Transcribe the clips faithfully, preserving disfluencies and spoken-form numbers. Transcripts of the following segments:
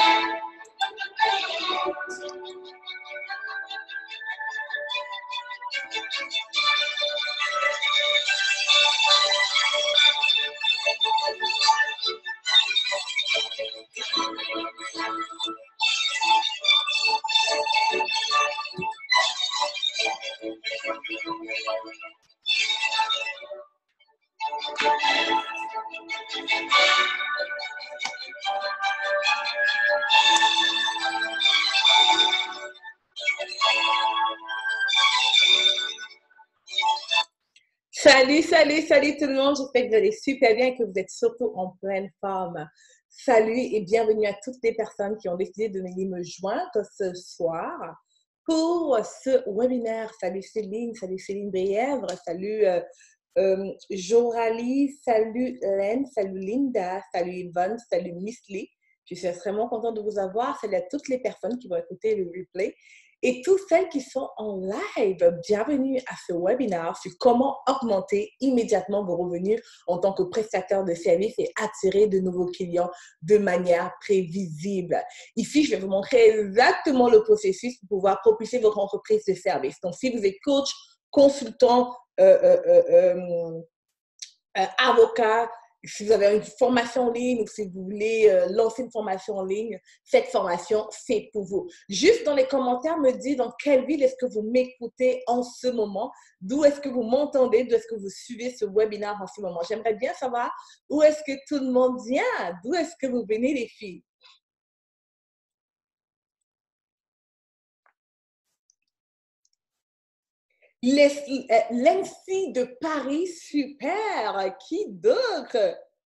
Salut, salut, salut tout le monde. J'espère que vous allez super bien et que vous êtes surtout en pleine forme. Salut et bienvenue à toutes les personnes qui ont décidé de venir me joindre ce soir pour ce webinaire. Salut Céline, salut Céline Brièvre, salut euh, euh, Jorali, salut Len, salut Linda, salut Yvonne, salut Miss Lee. Je suis extrêmement contente de vous avoir. Salut à toutes les personnes qui vont écouter le replay. Et toutes celles qui sont en live, bienvenue à ce webinaire sur comment augmenter immédiatement vos revenus en tant que prestataire de services et attirer de nouveaux clients de manière prévisible. Ici, je vais vous montrer exactement le processus pour pouvoir propulser votre entreprise de services. Donc, si vous êtes coach, consultant, euh, euh, euh, euh, euh, avocat, si vous avez une formation en ligne ou si vous voulez euh, lancer une formation en ligne, cette formation, c'est pour vous. Juste dans les commentaires, me dites dans quelle ville est-ce que vous m'écoutez en ce moment, d'où est-ce que vous m'entendez, d'où est-ce que vous suivez ce webinaire en ce moment. J'aimerais bien savoir où est-ce que tout le monde vient, d'où est-ce que vous venez les filles. L'Ency de Paris, super. Qui d'autre?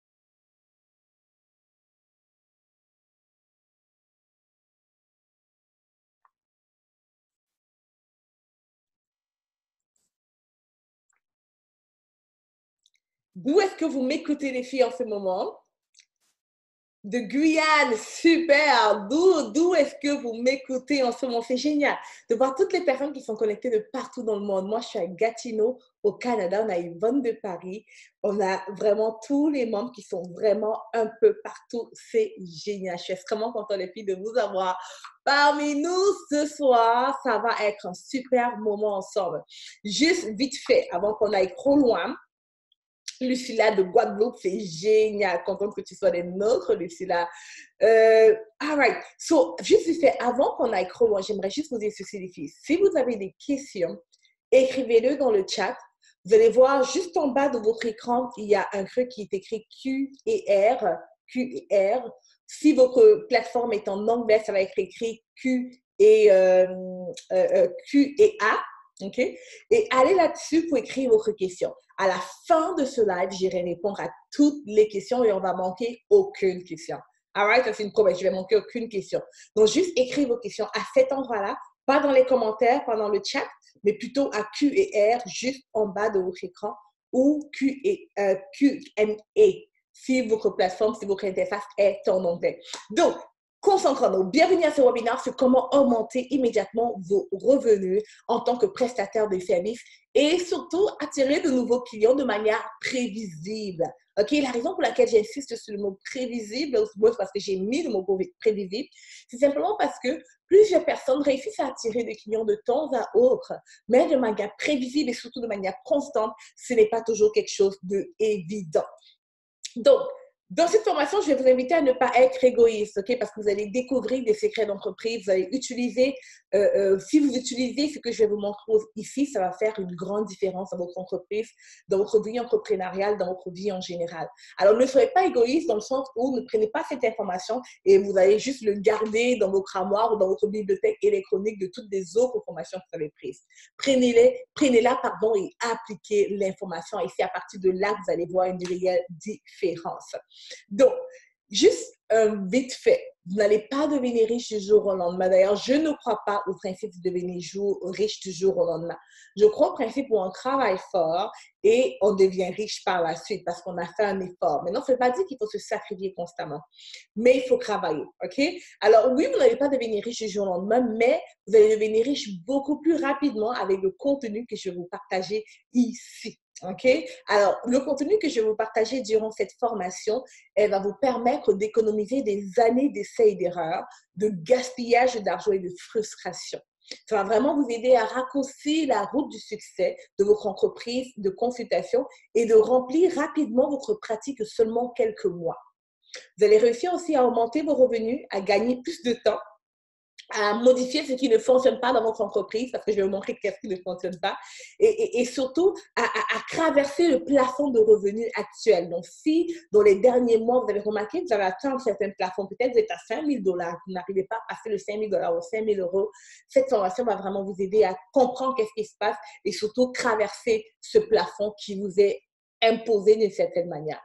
D'où est-ce que vous m'écoutez les filles en ce moment? De Guyane, super. D'où, d'où est-ce que vous m'écoutez en ce moment? C'est génial de voir toutes les personnes qui sont connectées de partout dans le monde. Moi, je suis à Gatineau, au Canada. On a Yvonne de Paris. On a vraiment tous les membres qui sont vraiment un peu partout. C'est génial. Je suis extrêmement contente, les filles, de vous avoir parmi nous ce soir. Ça va être un super moment ensemble. Juste vite fait, avant qu'on aille trop loin, Lucilla de Guadeloupe, c'est génial. Contente que tu sois des nôtres, Lucilla. Euh, all right. So, juste fait, avant qu'on aille trop loin, j'aimerais juste vous dire ceci, les filles. Si vous avez des questions, écrivez-le dans le chat. Vous allez voir juste en bas de votre écran, il y a un truc qui est écrit Q et R. Q et R. Si votre plateforme est en anglais, ça va être écrit Q et, euh, euh, Q et A. OK? Et allez là-dessus pour écrire votre question. À la fin de ce live, j'irai répondre à toutes les questions et on va manquer aucune question. All right? Ça, c'est une promesse. Je vais manquer aucune question. Donc, juste écrire vos questions à cet endroit-là, pas dans les commentaires, pas dans le chat, mais plutôt à Q et R, juste en bas de votre écran, ou Q et euh, Q and A, si votre plateforme, si votre interface est en anglais. Donc, concentrons-nous. Bienvenue à ce webinaire sur comment augmenter immédiatement vos revenus en tant que prestataire de services et surtout attirer de nouveaux clients de manière prévisible. OK? La raison pour laquelle j'insiste sur le mot prévisible, c'est parce que j'ai mis le mot prévisible, c'est simplement parce que plusieurs personnes réussissent à attirer des clients de temps à autre, mais de manière prévisible et surtout de manière constante, ce n'est pas toujours quelque chose d'évident. Donc, dans cette formation, je vais vous inviter à ne pas être égoïste, OK? Parce que vous allez découvrir des secrets d'entreprise, vous allez utiliser, euh, euh, si vous utilisez ce que je vais vous montrer ici, ça va faire une grande différence dans votre entreprise, dans votre vie entrepreneuriale, dans votre vie en général. Alors, ne soyez pas égoïste dans le sens où ne prenez pas cette information et vous allez juste le garder dans vos cramoirs ou dans votre bibliothèque électronique de toutes les autres informations que vous avez prises. Prenez-les, prenez-la, pardon, et appliquez l'information. Et c'est à partir de là que vous allez voir une réelle différence. Donc, juste euh, vite fait, vous n'allez pas devenir riche du jour au lendemain. D'ailleurs, je ne crois pas au principe de devenir jour, riche du jour au lendemain. Je crois au principe où on travaille fort et on devient riche par la suite parce qu'on a fait un effort. Maintenant, ça ne veut pas dire qu'il faut se sacrifier constamment, mais il faut travailler, OK? Alors, oui, vous n'allez pas devenir riche du jour au lendemain, mais vous allez devenir riche beaucoup plus rapidement avec le contenu que je vais vous partager ici. OK? Alors, le contenu que je vais vous partager durant cette formation, elle va vous permettre d'économiser des années d'essais et d'erreurs, de gaspillage d'argent et de frustration. Ça va vraiment vous aider à raccourcir la route du succès de votre entreprise de consultation et de remplir rapidement votre pratique seulement quelques mois. Vous allez réussir aussi à augmenter vos revenus, à gagner plus de temps, à modifier ce qui ne fonctionne pas dans votre entreprise, parce que je vais vous montrer qu'est-ce qui ne fonctionne pas, et, et, et surtout à, à, à traverser le plafond de revenus actuel. Donc, si dans les derniers mois, vous avez remarqué que vous avez atteint un certain plafond, peut-être vous êtes à cinq mille dollars, vous n'arrivez pas à passer le cinq mille dollars ou cinq mille euros, cette formation va vraiment vous aider à comprendre qu'est-ce qui se passe et surtout traverser ce plafond qui vous est imposé d'une certaine manière.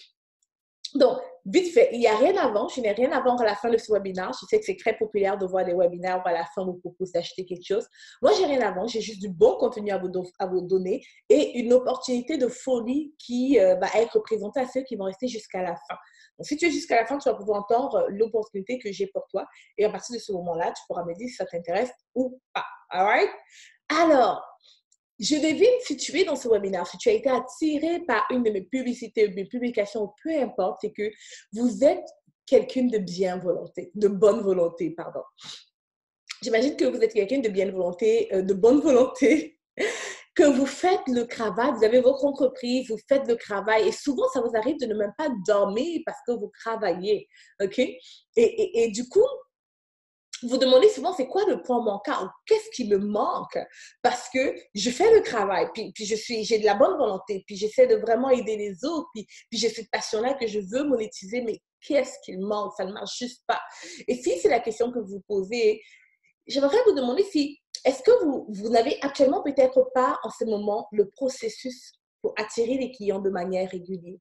Donc, vite fait, il n'y a rien à vendre. Je n'ai rien à vendre à la fin de ce webinaire. Je sais que c'est très populaire de voir des webinaires où à la fin, on vous propose d'acheter quelque chose. Moi, je n'ai rien à vendre. J'ai juste du bon contenu à vous, à vous donner et une opportunité de folie qui euh, va être présentée à ceux qui vont rester jusqu'à la fin. Donc, si tu es jusqu'à la fin, tu vas pouvoir entendre l'opportunité que j'ai pour toi. Et à partir de ce moment-là, tu pourras me dire si ça t'intéresse ou pas. All right? Alors, je devine si tu es dans ce webinaire, si tu as été attiré par une de mes publicités, mes publications, peu importe, c'est que vous êtes quelqu'un de bien volonté, de bonne volonté, pardon. J'imagine que vous êtes quelqu'un de bien volonté, euh, de bonne volonté, que vous faites le travail, vous avez votre entreprise, vous faites le travail et souvent, ça vous arrive de ne même pas dormir parce que vous travaillez, OK? Et, et, et du coup, vous demandez souvent c'est quoi le point manquant ou qu'est-ce qui me manque parce que je fais le travail, puis, puis je suis, j'ai de la bonne volonté, puis j'essaie de vraiment aider les autres, puis, puis j'ai cette passion-là que je veux monétiser, mais qu'est-ce qu'il manque? Ça ne marche juste pas. Et si c'est la question que vous posez, j'aimerais vous demander si, est-ce que vous, vous n'avez actuellement peut-être pas en ce moment le processus pour attirer les clients de manière régulière?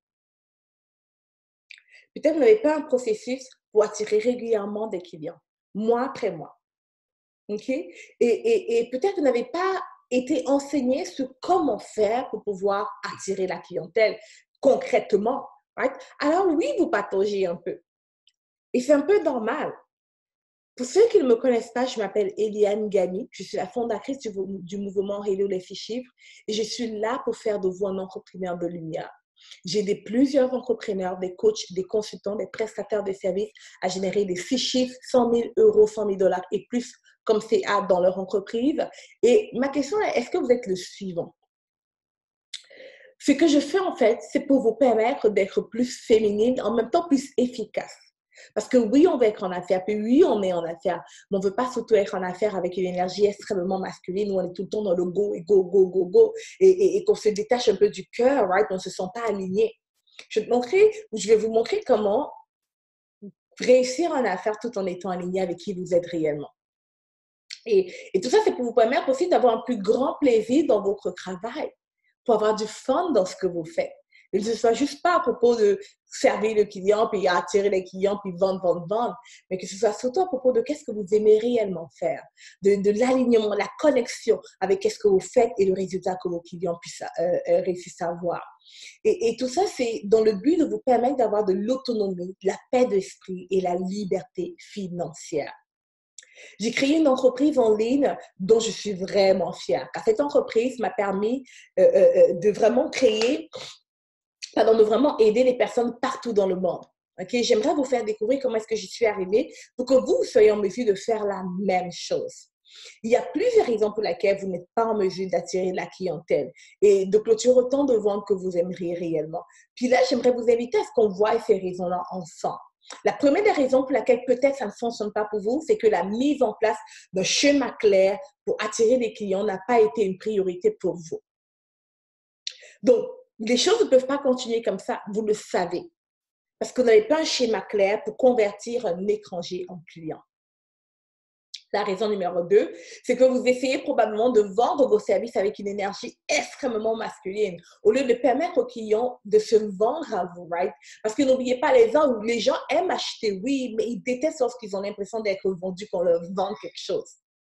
Peut-être vous n'avez pas un processus pour attirer régulièrement des clients, mois après mois. OK? Et, et, et peut-être vous n'avez pas été enseigné sur comment faire pour pouvoir attirer la clientèle concrètement. Right? Alors oui, vous pataugez un peu. Et c'est un peu normal. Pour ceux qui ne me connaissent pas, je m'appelle Eliane Gagny. Je suis la fondatrice du, du mouvement Hello les fiches chiffres et je suis là pour faire de vous un entrepreneur de lumière. J'ai aidé plusieurs entrepreneurs, des coachs, des consultants, des prestataires de services à générer des fiches chiffres, cent mille euros, cent mille dollars et plus comme C A dans leur entreprise. Et ma question est, est-ce que vous êtes le suivant? Ce que je fais en fait, c'est pour vous permettre d'être plus féminine, en même temps plus efficace. Parce que oui, on veut être en affaires, puis oui, on est en affaires, mais on ne veut pas surtout être en affaires avec une énergie extrêmement masculine où on est tout le temps dans le go et go, go, go, go, et, et, et qu'on se détache un peu du cœur, right? On ne se sent pas aligné. Je vais, te montrer, je vais vous montrer comment réussir en affaires tout en étant aligné avec qui vous êtes réellement. Et, et tout ça, c'est pour vous permettre aussi d'avoir un plus grand plaisir dans votre travail, pour avoir du fun dans ce que vous faites. Et que ce ne soit juste pas à propos de servir le client, puis attirer les clients, puis vendre, vendre, vendre, mais que ce soit surtout à propos de qu'est-ce que vous aimez réellement faire, de, de l'alignement, la connexion avec qu'est-ce que vous faites et le résultat que vos clients puissent euh, réussir à voir. Et, et tout ça, c'est dans le but de vous permettre d'avoir de l'autonomie, de la paix d'esprit et la liberté financière. J'ai créé une entreprise en ligne dont je suis vraiment fière. Car cette entreprise m'a permis euh, euh, de vraiment créer, pardon, de vraiment aider les personnes partout dans le monde. Okay? J'aimerais vous faire découvrir comment est-ce que j'y suis arrivée pour que vous soyez en mesure de faire la même chose. Il y a plusieurs raisons pour lesquelles vous n'êtes pas en mesure d'attirer la clientèle et de clôturer autant de ventes que vous aimeriez réellement. Puis là, j'aimerais vous inviter à ce qu'on voie ces raisons-là ensemble. La première des raisons pour laquelle peut-être ça ne fonctionne pas pour vous, c'est que la mise en place d'un schéma clair pour attirer des clients n'a pas été une priorité pour vous. Donc, les choses ne peuvent pas continuer comme ça, vous le savez, parce que vous n'avez pas un schéma clair pour convertir un étranger en client. La raison numéro deux, c'est que vous essayez probablement de vendre vos services avec une énergie extrêmement masculine, au lieu de permettre aux clients de se vendre à vous, right? Parce que n'oubliez pas, les gens, les gens aiment acheter, oui, mais ils détestent lorsqu'ils ont l'impression d'être vendus, qu'on leur vende quelque chose.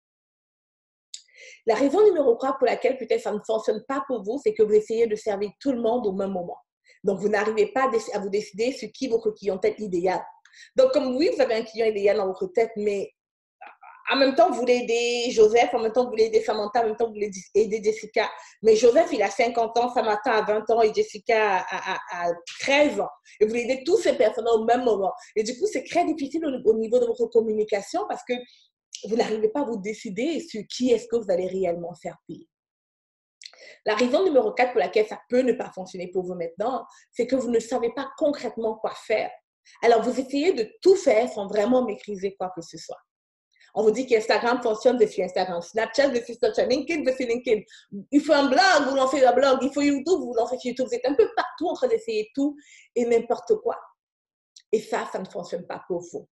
La raison numéro trois pour laquelle peut-être ça ne fonctionne pas pour vous, c'est que vous essayez de servir tout le monde au même moment. Donc, vous n'arrivez pas à vous décider sur qui votre clientèle idéale. Donc, comme oui, vous avez un client idéal dans votre tête, mais en même temps, vous voulez aider Joseph, en même temps, vous voulez aider Samantha, en même temps, vous voulez aider Jessica. Mais Joseph, il a cinquante ans, Samantha a vingt ans et Jessica a, a, a treize ans. Et vous voulez aider toutes ces personnes au même moment. Et du coup, c'est très difficile au, au niveau de votre communication parce que vous n'arrivez pas à vous décider sur qui est-ce que vous allez réellement faire payer. La raison numéro quatre pour laquelle ça peut ne pas fonctionner pour vous maintenant, c'est que vous ne savez pas concrètement quoi faire. Alors, vous essayez de tout faire sans vraiment maîtriser quoi que ce soit. On vous dit qu'Instagram fonctionne, je suis Instagram. Snapchat, je suis Snapchat. LinkedIn, je suis LinkedIn. Il faut un blog, vous lancez un blog. Il faut YouTube, vous lancez YouTube. Vous êtes un peu partout en train d'essayer tout et n'importe quoi. Et ça, ça ne fonctionne pas pour vous.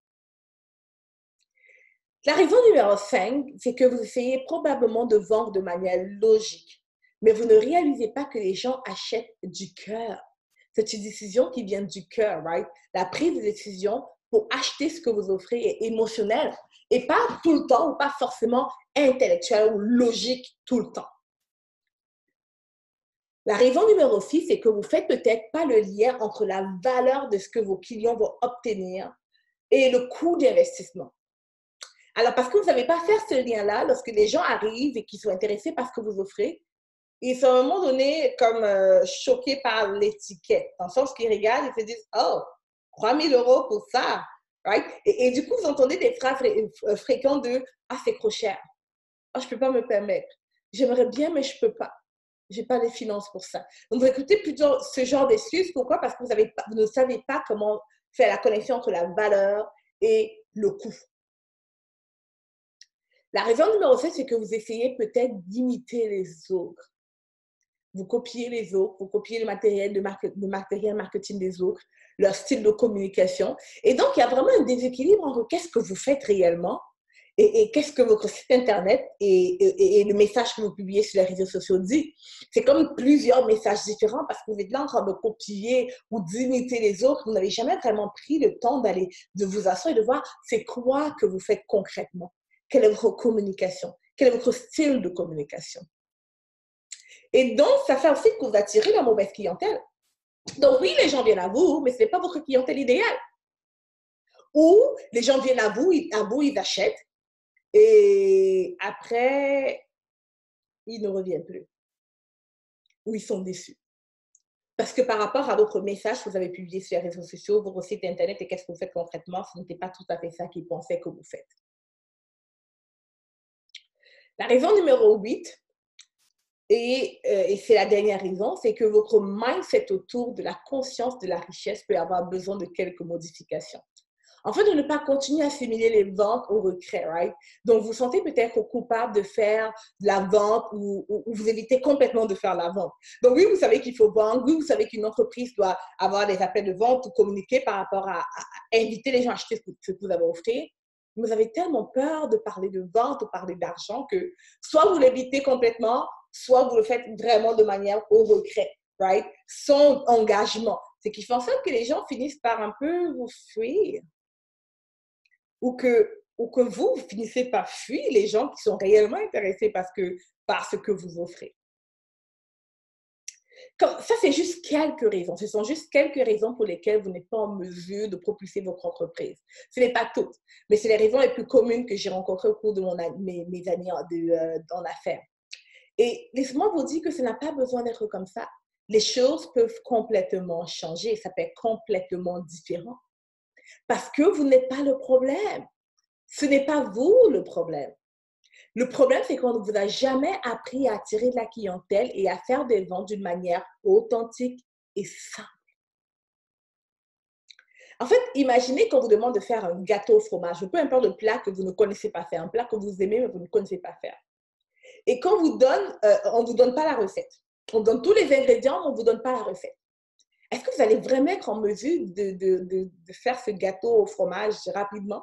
La raison numéro cinq, c'est que vous essayez probablement de vendre de manière logique, mais vous ne réalisez pas que les gens achètent du cœur. C'est une décision qui vient du cœur, right? La prise de décision pour acheter ce que vous offrez est émotionnelle et pas tout le temps ou pas forcément intellectuelle ou logique tout le temps. La raison numéro six, c'est que vous ne faites peut-être pas le lien entre la valeur de ce que vos clients vont obtenir et le coût d'investissement. Alors, parce que vous ne savez pas faire ce lien-là, lorsque les gens arrivent et qu'ils sont intéressés par ce que vous offrez, ils sont à un moment donné comme euh, choqués par l'étiquette. Dans le sens qu'ils regardent et se disent « Oh, trois mille euros pour ça! » Right? Et, et du coup, vous entendez des phrases fré fréquentes de « Ah, c'est trop cher. Ah, je ne peux pas me permettre. J'aimerais bien, mais je ne peux pas. Je n'ai pas les finances pour ça. » Donc, vous écoutez plutôt ce genre d'excuses. Pourquoi? Parce que vous, avez, vous ne savez pas comment faire la connexion entre la valeur et le coût. La raison numéro sept, c'est que vous essayez peut-être d'imiter les autres. Vous copiez les autres, vous copiez le matériel, de marque, le matériel marketing des autres, leur style de communication. Et donc, il y a vraiment un déséquilibre entre qu'est-ce que vous faites réellement et, et qu'est-ce que votre site Internet et, et, et le message que vous publiez sur les réseaux sociaux dit. C'est comme plusieurs messages différents parce que vous êtes là en train de copier ou d'imiter les autres. Vous n'avez jamais vraiment pris le temps d'aller, de vous asseoir et de voir c'est quoi que vous faites concrètement. Quelle est votre communication? Quel est votre style de communication? Et donc, ça fait aussi que vous attirez la mauvaise clientèle. Donc, oui, les gens viennent à vous, mais ce n'est pas votre clientèle idéale. Ou les gens viennent à vous, à vous, ils achètent, et après, ils ne reviennent plus. Ou ils sont déçus. Parce que par rapport à votre message que vous avez publié sur les réseaux sociaux, votre site Internet et qu'est-ce que vous faites concrètement, ce n'était pas tout à fait ça qu'ils pensaient que vous faites. La raison numéro huit, et, euh, et c'est la dernière raison, c'est que votre mindset autour de la conscience de la richesse peut avoir besoin de quelques modifications. En fait, de ne pas continuer à assimiler les ventes au retrait, right? Donc, vous vous sentez peut-être coupable de faire de la vente ou, ou, ou vous évitez complètement de faire la vente. Donc, oui, vous savez qu'il faut vendre, oui, vous savez qu'une entreprise doit avoir des appels de vente ou communiquer par rapport à, à, à inviter les gens à acheter ce que, ce que vous avez offert. Vous avez tellement peur de parler de vente ou parler d'argent que soit vous l'évitez complètement, soit vous le faites vraiment de manière au regret, right? Sans engagement. C'est qui fait en sorte que les gens finissent par un peu vous fuir. Ou que, ou que vous, vous finissez par fuir les gens qui sont réellement intéressés parce que, par ce que vous offrez. Comme, ça, c'est juste quelques raisons. Ce sont juste quelques raisons pour lesquelles vous n'êtes pas en mesure de propulser votre entreprise. Ce n'est pas toutes, mais c'est les raisons les plus communes que j'ai rencontrées au cours de mon, mes, mes années de, euh, en affaires. Et laissez-moi vous dire que ça n'a pas besoin d'être comme ça. Les choses peuvent complètement changer. Ça peut être complètement différent. Parce que vous n'êtes pas le problème. Ce n'est pas vous le problème. Le problème, c'est qu'on ne vous a jamais appris à attirer de la clientèle et à faire des ventes d'une manière authentique et simple. En fait, imaginez qu'on vous demande de faire un gâteau au fromage, peu importe le plat que vous ne connaissez pas faire, un plat que vous aimez mais vous ne connaissez pas faire. Et qu'on vous donne, euh, on ne vous donne pas la recette. On donne tous les ingrédients, mais on ne vous donne pas la recette. Est-ce que vous allez vraiment être en mesure de, de, de, de faire ce gâteau au fromage rapidement?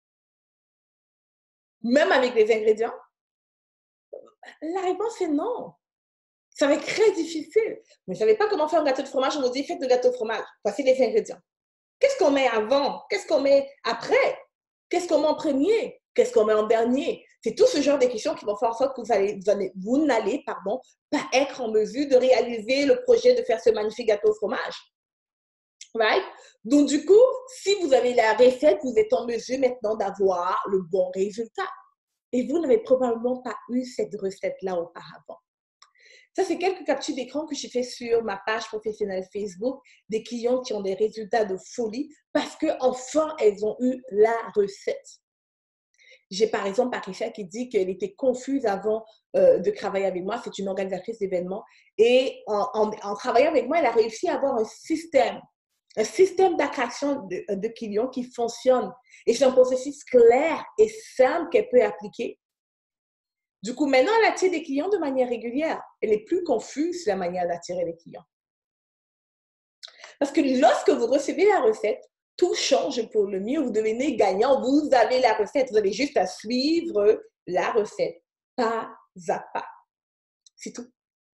Même avec les ingrédients? La réponse est non. Ça va être très difficile. Vous ne savez pas comment faire un gâteau de fromage, on vous dit faites le gâteau de fromage. Voici les ingrédients. Qu'est-ce qu'on met avant? Qu'est-ce qu'on met après? Qu'est-ce qu'on met en premier? Qu'est-ce qu'on met en dernier? C'est tout ce genre de questions qui vont faire en sorte que vous allez, vous allez, vous n'allez, pardon, pas être en mesure de réaliser le projet de faire ce magnifique gâteau au fromage. Right? Donc, du coup, si vous avez la recette, vous êtes en mesure maintenant d'avoir le bon résultat. Et vous n'avez probablement pas eu cette recette-là auparavant. Ça, c'est quelques captures d'écran que j'ai fait sur ma page professionnelle Facebook, des clients qui ont des résultats de folie parce qu'enfin, elles ont eu la recette. J'ai par exemple Patricia qui dit qu'elle était confuse avant euh, de travailler avec moi. C'est une organisatrice d'événements. Et en, en, en travaillant avec moi, elle a réussi à avoir un système, un système d'attraction de, de clients qui fonctionne. Et c'est un processus clair et simple qu'elle peut appliquer. Du coup, maintenant, elle attire des clients de manière régulière. Elle est plus confuse sur la manière d'attirer les clients. Parce que lorsque vous recevez la recette, tout change pour le mieux. Vous devenez gagnant. Vous avez la recette. Vous avez juste à suivre la recette, pas à pas. C'est tout.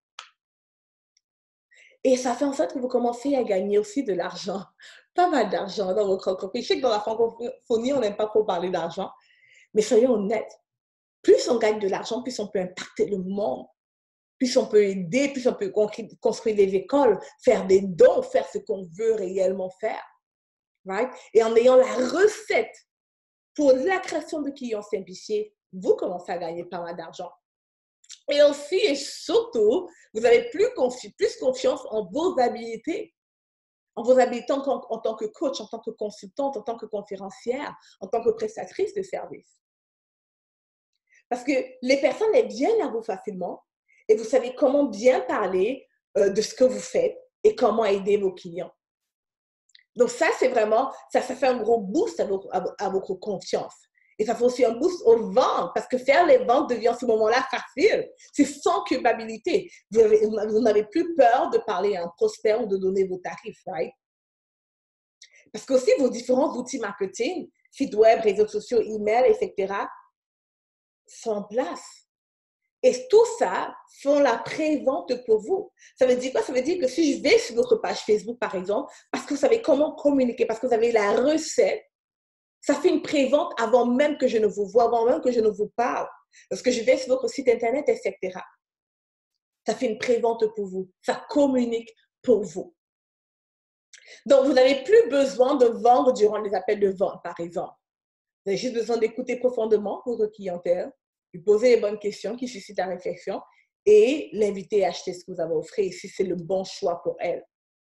Et ça fait en sorte que vous commencez à gagner aussi de l'argent. Pas mal d'argent dans votre entreprise. Je sais que dans la francophonie, on n'aime pas trop parler d'argent. Mais soyons honnêtes. Plus on gagne de l'argent, plus on peut impacter le monde. Plus on peut aider, plus on peut construire des écoles, faire des dons, faire ce qu'on veut réellement faire. Right? Et en ayant la recette pour la création de clients simplifiés, vous commencez à gagner pas mal d'argent. Et aussi et surtout, vous avez plus, confi plus confiance en vos habilités. En vos habilités en, en tant que coach, en tant que consultante, en tant que conférencière, en tant que prestatrice de service. Parce que les personnes, elles viennent à vous facilement et vous savez comment bien parler euh, de ce que vous faites et comment aider vos clients. Donc ça, c'est vraiment, ça, ça fait un gros boost à votre, à, à votre confiance. Et ça fait aussi un boost aux ventes, parce que faire les ventes devient à ce moment-là facile. C'est sans culpabilité. Vous, avez, vous n'avez plus peur de parler à un prospect ou de donner vos tarifs, right? Parce qu'aussi, vos différents outils marketing, sites web, réseaux sociaux, email, et cetera, sont en place. Et tout ça font la pré-vente pour vous. Ça veut dire quoi? Ça veut dire que si je vais sur votre page Facebook, par exemple, parce que vous savez comment communiquer, parce que vous avez la recette, ça fait une pré-vente avant même que je ne vous vois, avant même que je ne vous parle. Parce que je vais sur votre site Internet, et cetera. Ça fait une pré-vente pour vous. Ça communique pour vous. Donc, vous n'avez plus besoin de vendre durant les appels de vente, par exemple. Vous avez juste besoin d'écouter profondément votre clientèle, lui poser les bonnes questions qui suscitent la réflexion et l'inviter à acheter ce que vous avez offert si c'est le bon choix pour elle.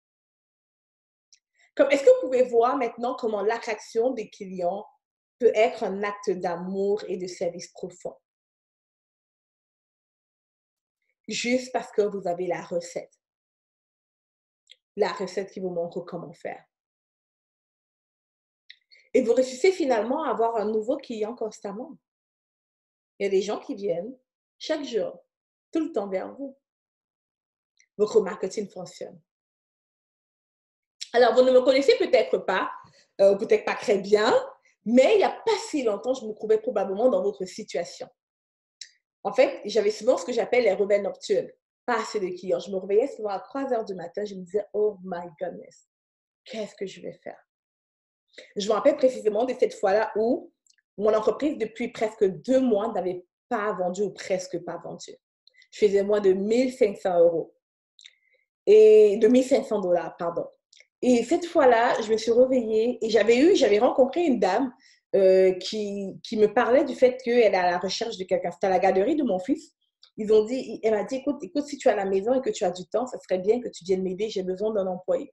Est-ce que vous pouvez voir maintenant comment l'attraction des clients peut être un acte d'amour et de service profond? Juste parce que vous avez la recette. La recette qui vous montre comment faire. Et vous réussissez finalement à avoir un nouveau client constamment. Il y a des gens qui viennent chaque jour, tout le temps vers vous. Votre marketing fonctionne. Alors, vous ne me connaissez peut-être pas, euh, peut-être pas très bien, mais il n'y a pas si longtemps, je me trouvais probablement dans votre situation. En fait, j'avais souvent ce que j'appelle les rebelles nocturnes. Pas assez de clients. Je me réveillais souvent à trois heures du matin, je me disais, oh my goodness, qu'est-ce que je vais faire? Je me rappelle précisément de cette fois-là où mon entreprise, depuis presque deux mois, n'avait pas vendu ou presque pas vendu. Je faisais moins de mille cinq cents euros. Et de mille cinq cents dollars, pardon. Et cette fois-là, je me suis réveillée et j'avais eu, j'avais rencontré une dame euh, qui, qui me parlait du fait qu'elle est à la recherche de quelqu'un. C'était à la garderie de mon fils. Ils ont dit, elle m'a dit, écoute, écoute, si tu es à la maison et que tu as du temps, ça serait bien que tu viennes m'aider, j'ai besoin d'un employé.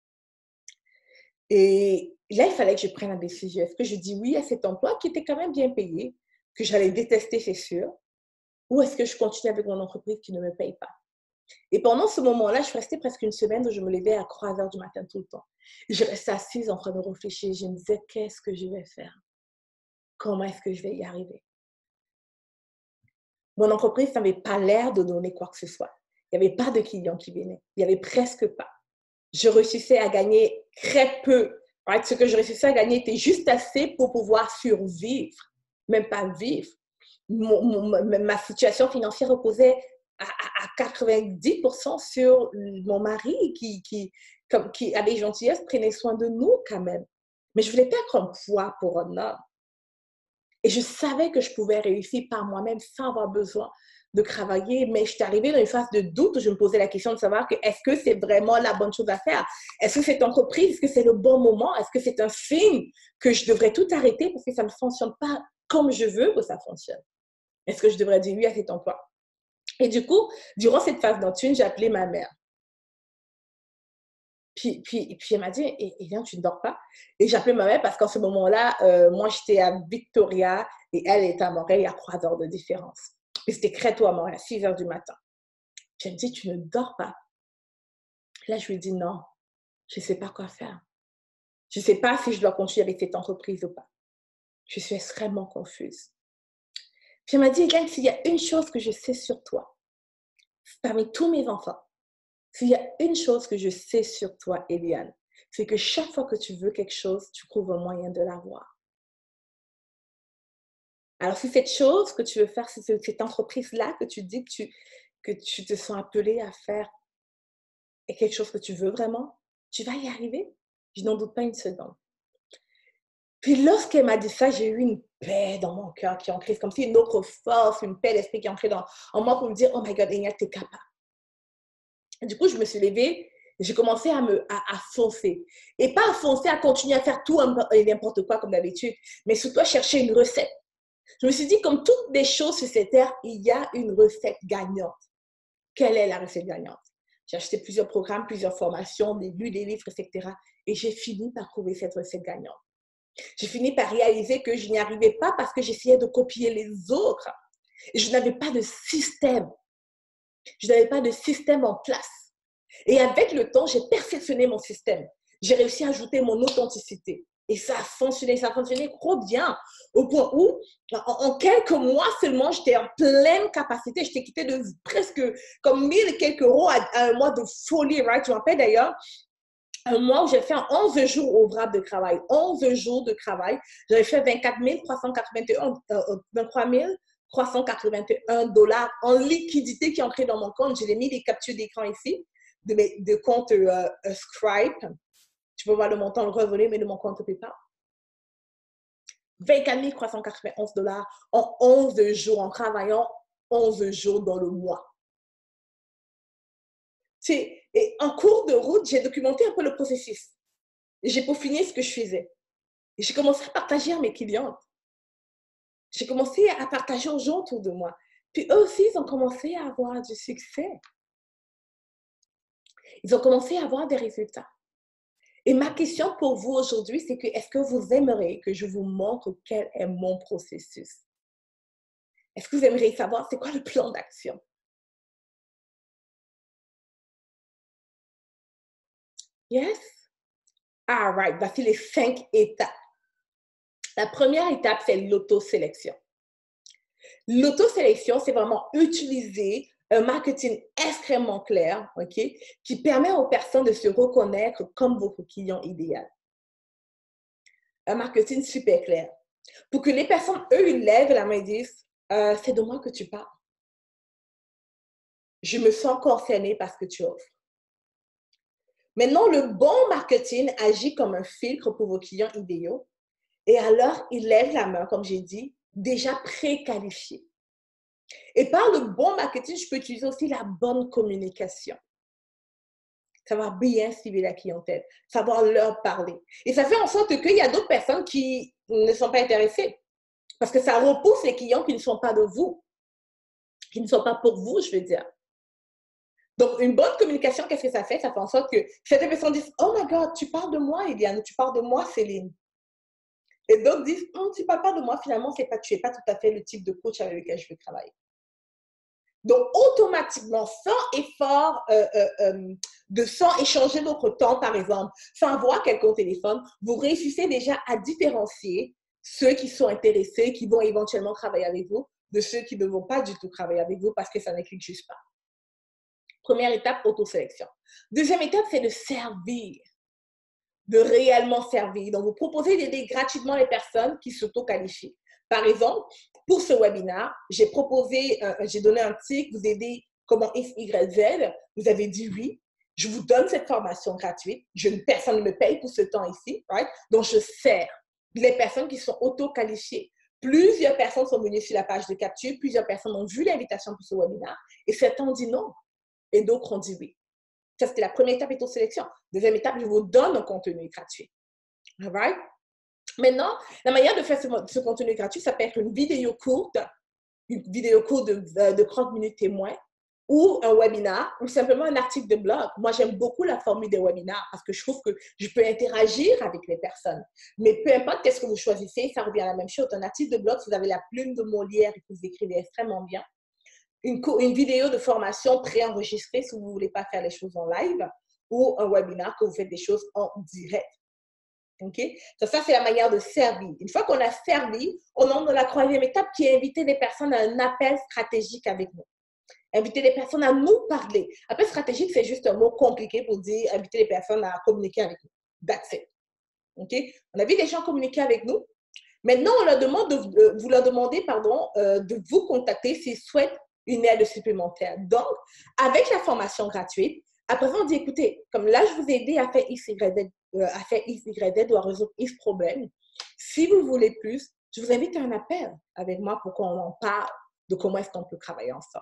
Et là, il fallait que je prenne la décision. Est-ce que je dis oui à cet emploi qui était quand même bien payé, que j'allais détester, c'est sûr, ou est-ce que je continue avec mon entreprise qui ne me paye pas? Et pendant ce moment-là, je suis restée presque une semaine où je me levais à trois heures du matin tout le temps. Je restais assise en train de réfléchir. Je me disais, qu'est-ce que je vais faire? Comment est-ce que je vais y arriver? Mon entreprise n'avait pas l'air de donner quoi que ce soit. Il n'y avait pas de clients qui venaient. Il n'y avait presque pas. Je réussissais à gagner très peu. Right? Ce que je réussissais à gagner était juste assez pour pouvoir survivre, même pas vivre. Mon, mon, ma situation financière reposait à, à, à quatre-vingt-dix pour cent sur mon mari qui, qui, comme, qui, avec gentillesse, prenait soin de nous quand même. Mais je ne voulais pas être un poids pour un homme. Et je savais que je pouvais réussir par moi-même sans avoir besoin de travailler, mais je suis arrivée dans une phase de doute où je me posais la question de savoir que est-ce que c'est vraiment la bonne chose à faire? Est-ce que cette entreprise, est-ce que c'est le bon moment? Est-ce que c'est un signe que je devrais tout arrêter parce que ça ne fonctionne pas comme je veux que ça fonctionne? Est-ce que je devrais dire oui à cet emploi? Et du coup, durant cette phase d'intune, j'ai appelé ma mère. Puis, puis, puis elle m'a dit, et, et viens, tu ne dors pas. Et j'ai appelé ma mère parce qu'en ce moment-là, euh, moi, j'étais à Victoria et elle était à Montréal, il y a trois heures de différence. Et c'était très tôt à Montréal, à six heures du matin. Puis elle me dit, tu ne dors pas. Là, je lui ai dit, non, je ne sais pas quoi faire. Je ne sais pas si je dois continuer avec cette entreprise ou pas. Je suis extrêmement confuse. Puis elle m'a dit, Eliane, s'il y a une chose que je sais sur toi, parmi tous mes enfants, s'il y a une chose que je sais sur toi, Eliane, c'est que chaque fois que tu veux quelque chose, tu trouves un moyen de l'avoir. Alors, si cette chose que tu veux faire, si c'est cette entreprise-là que tu dis que tu, que tu te sens appelé à faire est quelque chose que tu veux vraiment, tu vas y arriver. Je n'en doute pas une seconde. Puis lorsqu'elle m'a dit ça, j'ai eu une paix dans mon cœur qui est ancrée, comme si une autre force, une paix d'esprit qui est ancrée dans, en moi pour me dire, oh my God, Eliane, t'es capable. Et du coup, je me suis levée, j'ai commencé à me à, à foncer. Et pas à foncer, à continuer à faire tout et n'importe quoi comme d'habitude, mais surtout à chercher une recette. Je me suis dit, comme toutes les choses sur cette terre, il y a une recette gagnante. Quelle est la recette gagnante? J'ai acheté plusieurs programmes, plusieurs formations, j'ai lu des livres, et cetera. Et j'ai fini par trouver cette recette gagnante. J'ai fini par réaliser que je n'y arrivais pas parce que j'essayais de copier les autres. Et je n'avais pas de système. Je n'avais pas de système en place. Et avec le temps, j'ai perfectionné mon système. J'ai réussi à ajouter mon authenticité. Et ça a fonctionné, ça a fonctionné trop bien. Au point où, en, en quelques mois seulement, j'étais en pleine capacité. J'étais quittée de presque comme mille et quelques euros à, à un mois de folie, right? Je me rappelle d'ailleurs, un mois où j'ai fait onze jours ouvrables de travail. onze jours de travail. J'avais fait vingt-quatre mille trois cent quatre-vingt-un, euh, vingt-trois mille trois cent quatre-vingt-un dollars en liquidité qui est entrée dans mon compte. J'ai mis des captures d'écran ici de, mes, de compte euh, euh, Stripe. Tu peux voir le montant, le revenu, mais de mon compte PayPal. vingt-quatre mille trois cent quatre-vingt-onze dollars en onze jours, en travaillant onze jours dans le mois. Et en cours de route, j'ai documenté un peu le processus. J'ai peaufiné ce que je faisais. Et j'ai commencé à partager à mes clientes. J'ai commencé à partager aux gens autour de moi. Puis eux aussi, ils ont commencé à avoir du succès. Ils ont commencé à avoir des résultats. Et ma question pour vous aujourd'hui, c'est que est-ce que vous aimeriez que je vous montre quel est mon processus? Est-ce que vous aimeriez savoir c'est quoi le plan d'action? Yes? All right. Voici les cinq étapes. La première étape, c'est l'autosélection. L'autosélection, c'est vraiment utiliser un marketing extrêmement clair, OK, qui permet aux personnes de se reconnaître comme votre client idéal. Un marketing super clair. Pour que les personnes, eux, ils lèvent la main et disent euh, c'est de moi que tu parles. Je me sens concernée par ce que tu offres. Maintenant, le bon marketing agit comme un filtre pour vos clients idéaux. Et alors, il lève la main, comme j'ai dit, déjà préqualifié. Et par le bon marketing, je peux utiliser aussi la bonne communication. Savoir bien cibler la clientèle, savoir leur parler. Et ça fait en sorte qu'il y a d'autres personnes qui ne sont pas intéressées. Parce que ça repousse les clients qui ne sont pas de vous, qui ne sont pas pour vous, je veux dire. Donc, une bonne communication, qu'est-ce que ça fait? Ça fait en sorte que certaines personnes disent « Oh my God, tu parles de moi, Eliane, tu parles de moi, Céline. » Et d'autres disent oh, « Tu ne parles pas de moi, finalement, c'est pas, tu n'es pas tout à fait le type de coach avec lequel je veux travailler. » Donc, automatiquement, sans effort, euh, euh, euh, de sans échanger notre temps, par exemple, sans avoir quelqu'un au téléphone, vous réussissez déjà à différencier ceux qui sont intéressés, qui vont éventuellement travailler avec vous, de ceux qui ne vont pas du tout travailler avec vous parce que ça ne clique juste pas. Première étape, autosélection. Deuxième étape, c'est de servir, de réellement servir. Donc, vous proposez d'aider gratuitement les personnes qui s'auto-qualifient. Par exemple, pour ce webinaire, j'ai proposé, euh, j'ai donné un tic, vous aidez comment X, Y, Z. Vous avez dit oui. Je vous donne cette formation gratuite. Je, personne ne me paye pour ce temps ici, right? Donc, je sers les personnes qui sont auto-qualifiées. Plusieurs personnes sont venues sur la page de capture. Plusieurs personnes ont vu l'invitation pour ce webinaire. Et certains ont dit non. Et d'autres ont dit oui. Ça, c'était la première étape, auto-sélection. Deuxième étape, je vous donne un contenu gratuit. All right? Maintenant, la manière de faire ce, ce contenu gratuit, ça peut être une vidéo courte une vidéo courte de, de trente minutes témoin, ou un webinar, ou simplement un article de blog. Moi, j'aime beaucoup la formule des webinars parce que je trouve que je peux interagir avec les personnes. Mais peu importe qu'est-ce que vous choisissez, ça revient à la même chose. Un article de blog, si vous avez la plume de Molière et que vous écrivez extrêmement bien. Une, une vidéo de formation préenregistrée si vous ne voulez pas faire les choses en live, ou un webinar que vous faites des choses en direct. OK? Ça, ça c'est la manière de servir. Une fois qu'on a servi, on entre dans la troisième étape qui est inviter les personnes à un appel stratégique avec nous. Inviter les personnes à nous parler. Appel stratégique, c'est juste un mot compliqué pour dire inviter les personnes à communiquer avec nous. That's it. OK? On invite les gens à communiquer avec nous. Maintenant, on leur demande de, euh, vous leur demandez pardon, euh, de vous contacter s'ils souhaitent une aide supplémentaire. Donc, avec la formation gratuite, après on dit, écoutez, comme là, je vous ai aidé à faire X, Y, Z, euh, à faire X, Y, Z ou à résoudre X problème. Si vous voulez plus, je vous invite à un appel avec moi pour qu'on en parle de comment est-ce qu'on peut travailler ensemble.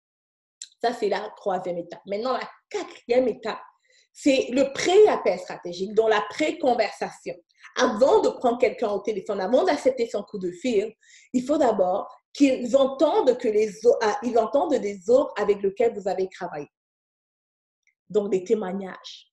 Ça, c'est la troisième étape. Maintenant, la quatrième étape, c'est le pré-appel stratégique, donc la pré-conversation. Avant de prendre quelqu'un au téléphone, avant d'accepter son coup de fil, il faut d'abord qu'ils entendent, que les, ils entendent des autres avec lesquels vous avez travaillé. Donc, des témoignages.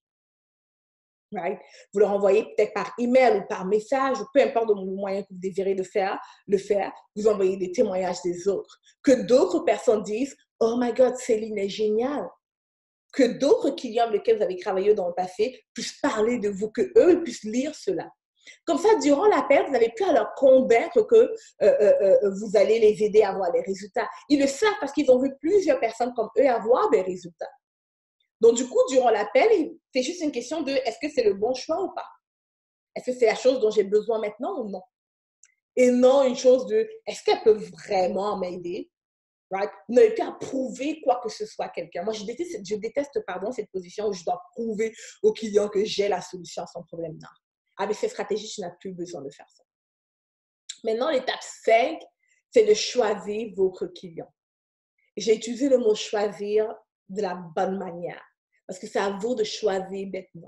Right? Vous leur envoyez peut-être par email ou par message, ou peu importe le moyen que vous désirez de faire, le faire, vous envoyez des témoignages des autres. Que d'autres personnes disent, oh my God, Céline est géniale. Que d'autres clients avec lesquels vous avez travaillé dans le passé puissent parler de vous, que eux puissent lire cela. Comme ça, durant l'appel, vous n'avez plus à leur convaincre que euh, euh, euh, vous allez les aider à avoir des résultats. Ils le savent parce qu'ils ont vu plusieurs personnes comme eux avoir des résultats. Donc, du coup, durant l'appel, c'est juste une question de est-ce que c'est le bon choix ou pas? Est-ce que c'est la chose dont j'ai besoin maintenant ou non? Et non une chose de est-ce qu'elle peut vraiment m'aider? Right? Vous n'avez plus à prouver quoi que ce soit à quelqu'un. Moi, je déteste, je déteste pardon, cette position où je dois prouver au client que j'ai la solution à son problème. Non. Avec ces stratégies, tu n'as plus besoin de faire ça. Maintenant, l'étape cinq, c'est de choisir votre client. J'ai utilisé le mot choisir de la bonne manière parce que c'est à vous de choisir bêtement.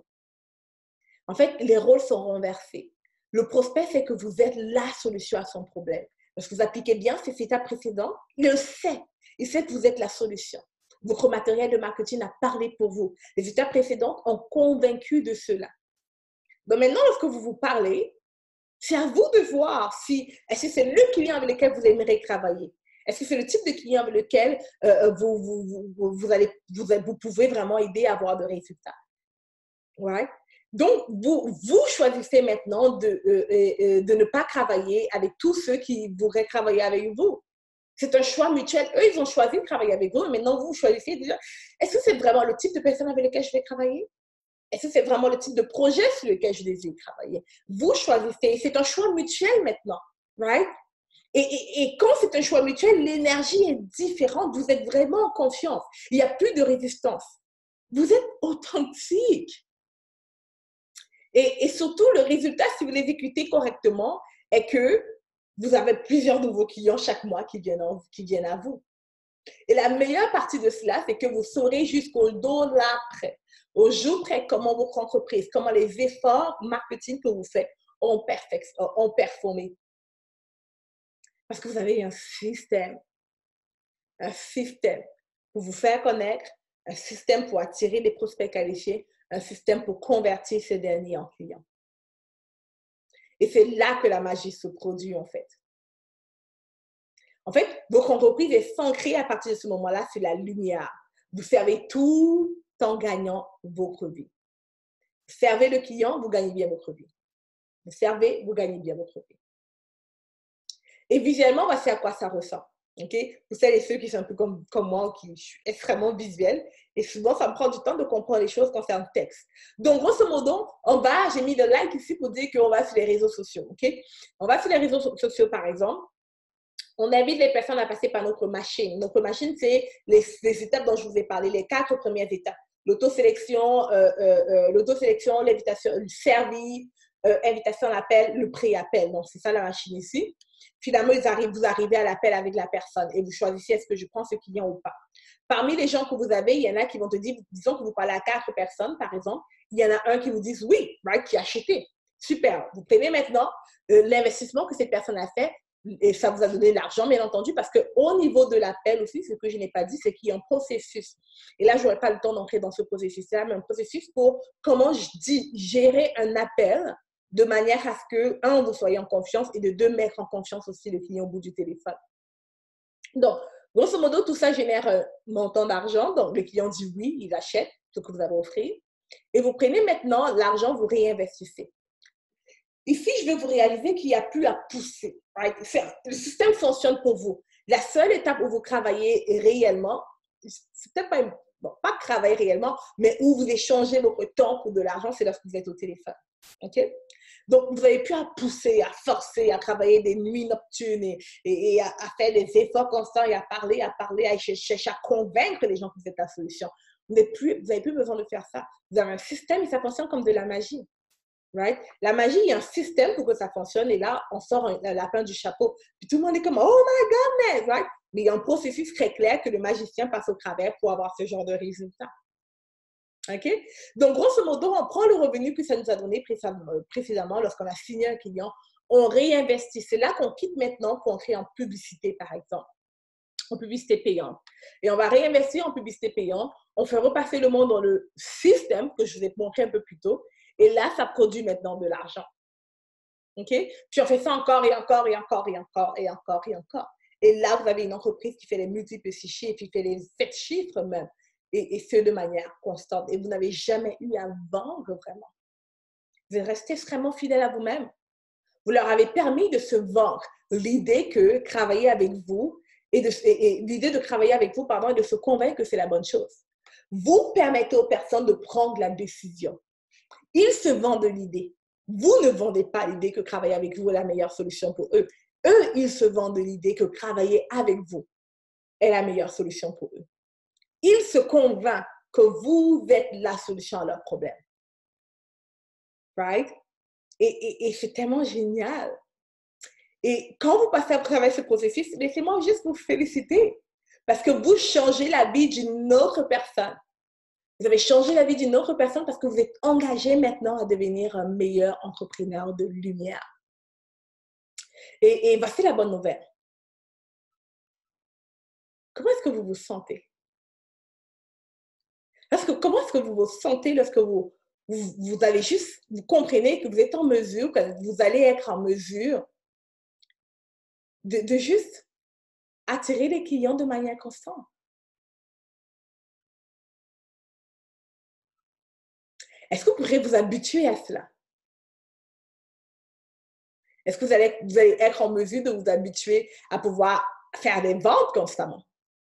En fait, les rôles sont renversés. Le prospect, c'est que vous êtes la solution à son problème. Parce que vous appliquez bien ces étapes précédentes, il le sait. Il sait que vous êtes la solution. Votre matériel de marketing a parlé pour vous. Les étapes précédentes ont convaincu de cela. Donc maintenant, lorsque vous vous parlez, c'est à vous de voir si est-ce que c'est le client avec lequel vous aimeriez travailler. Est-ce que c'est le type de client avec lequel euh, vous, vous, vous, vous, allez, vous, vous pouvez vraiment aider à avoir de résultats? Ouais. Donc, vous, vous choisissez maintenant de, euh, euh, de ne pas travailler avec tous ceux qui voudraient travailler avec vous. C'est un choix mutuel. Eux, ils ont choisi de travailler avec vous, mais maintenant, vous choisissez de dire, est-ce que c'est vraiment le type de personne avec lequel je vais travailler? Est-ce que c'est vraiment le type de projet sur lequel je désire travailler? Vous choisissez. C'est un choix mutuel maintenant, right? Et, et, et quand c'est un choix mutuel, l'énergie est différente. Vous êtes vraiment en confiance. Il n'y a plus de résistance. Vous êtes authentique. Et, et surtout, le résultat, si vous l'exécutez correctement, est que vous avez plusieurs nouveaux clients chaque mois qui viennent, en, qui viennent à vous. Et la meilleure partie de cela, c'est que vous saurez jusqu'au dollar près, au jour près, comment votre entreprise, comment les efforts marketing que vous faites ont, ont performé. Parce que vous avez un système, un système pour vous faire connaître, un système pour attirer des prospects qualifiés, un système pour convertir ces derniers en clients. Et c'est là que la magie se produit, en fait. En fait, votre entreprise est ancrée à partir de ce moment-là sur la lumière. Vous servez tout en gagnant votre vie. Vous servez le client, vous gagnez bien votre vie. Vous servez, vous gagnez bien votre vie. Et visuellement, voici à quoi ça ressemble. Okay? Vous savez, ceux qui sont un peu comme, comme moi, qui je suis extrêmement visuelle, et souvent, ça me prend du temps de comprendre les choses quand c'est un texte. Donc, grosso modo, en bas, j'ai mis le like ici pour dire qu'on va sur les réseaux sociaux. Okay? On va sur les réseaux sociaux, par exemple. On invite les personnes à passer par notre machine. Notre machine, c'est les, les étapes dont je vous ai parlé, les quatre premières étapes. L'autosélection, euh, euh, euh, l'autosélection, l'invitation, le service, euh, invitation à l'appel, le pré-appel. Donc, c'est ça la machine ici. Finalement, ils arrivent, vous arrivez à l'appel avec la personne et vous choisissez est-ce que je prends ce client ou pas. Parmi les gens que vous avez, il y en a qui vont te dire, disons que vous parlez à quatre personnes, par exemple, il y en a un qui vous dit oui, right, qui a acheté. Super. Vous prenez maintenant euh, l'investissement que cette personne a fait. et ça vous a donné de l'argent, bien entendu, parce qu'au niveau de l'appel aussi, ce que je n'ai pas dit, c'est qu'il y a un processus. Et là, je n'aurai pas le temps d'entrer dans ce processus-là, mais un processus pour comment je dis gérer un appel de manière à ce que, un, vous soyez en confiance et de deux, mettre en confiance aussi le client au bout du téléphone. Donc, grosso modo, tout ça génère un montant d'argent. Donc, le client dit oui, il achète ce que vous avez offert. Et vous prenez maintenant l'argent, vous réinvestissez. Ici, je veux vous réaliser qu'il n'y a plus à pousser. Right? Le système fonctionne pour vous. La seule étape où vous travaillez réellement, c'est peut-être pas, une, bon, pas travailler réellement, mais où vous échangez votre temps pour de l'argent, c'est lorsque vous êtes au téléphone. OK? Donc, vous n'avez plus à pousser, à forcer, à travailler des nuits nocturnes et, et, et à, à faire des efforts constants et à parler, à parler, à chercher à convaincre les gens que vous êtes la solution. Vous n'avez plus, vous n'avez plus besoin de faire ça. Vous avez un système et ça fonctionne comme de la magie. Right? La magie, il y a un système pour que ça fonctionne et là, on sort un, un lapin du chapeau. Puis tout le monde est comme, oh my God, right? Mais il y a un processus très clair que le magicien passe au travers pour avoir ce genre de résultat. OK? Donc, grosso modo, on prend le revenu que ça nous a donné précédemment lorsqu'on a signé un client, on réinvestit. C'est là qu'on quitte maintenant pour entrer en publicité, par exemple, en publicité payante. Et on va réinvestir en publicité payante. On fait repasser le monde dans le système que je vous ai montré un peu plus tôt. Et là, ça produit maintenant de l'argent. OK? Puis on fait ça encore et encore et encore et encore et encore et encore. Et là, vous avez une entreprise qui fait les multiples six chiffres, qui fait les sept chiffres même, et, et ce de manière constante. Et vous n'avez jamais eu à vendre vraiment. Vous êtes resté extrêmement fidèle à vous-même. Vous leur avez permis de se vendre. L'idée que travailler avec vous, et, de, et, et l'idée de travailler avec vous, pardon, et de se convaincre que c'est la bonne chose. Vous permettez aux personnes de prendre la décision. Ils se vendent de l'idée. Vous ne vendez pas l'idée que travailler avec vous est la meilleure solution pour eux. Eux, ils se vendent de l'idée que travailler avec vous est la meilleure solution pour eux. Ils se convainquent que vous êtes la solution à leurs problèmes. Right? Et, et, et c'est tellement génial. Et quand vous passez à travers ce processus, laissez-moi juste vous féliciter parce que vous changez la vie d'une autre personne. Vous avez changé la vie d'une autre personne parce que vous êtes engagé maintenant à devenir un meilleur entrepreneur de lumière. Et, et voici la bonne nouvelle. Comment est-ce que vous vous sentez? Parce que, comment est-ce que vous vous sentez lorsque vous, vous, vous allez juste, vous comprenez que vous êtes en mesure, que vous allez être en mesure de, de juste attirer les clients de manière constante? Est-ce que vous pourrez vous habituer à cela? Est-ce que vous allez, vous allez être en mesure de vous habituer à pouvoir faire des ventes constamment?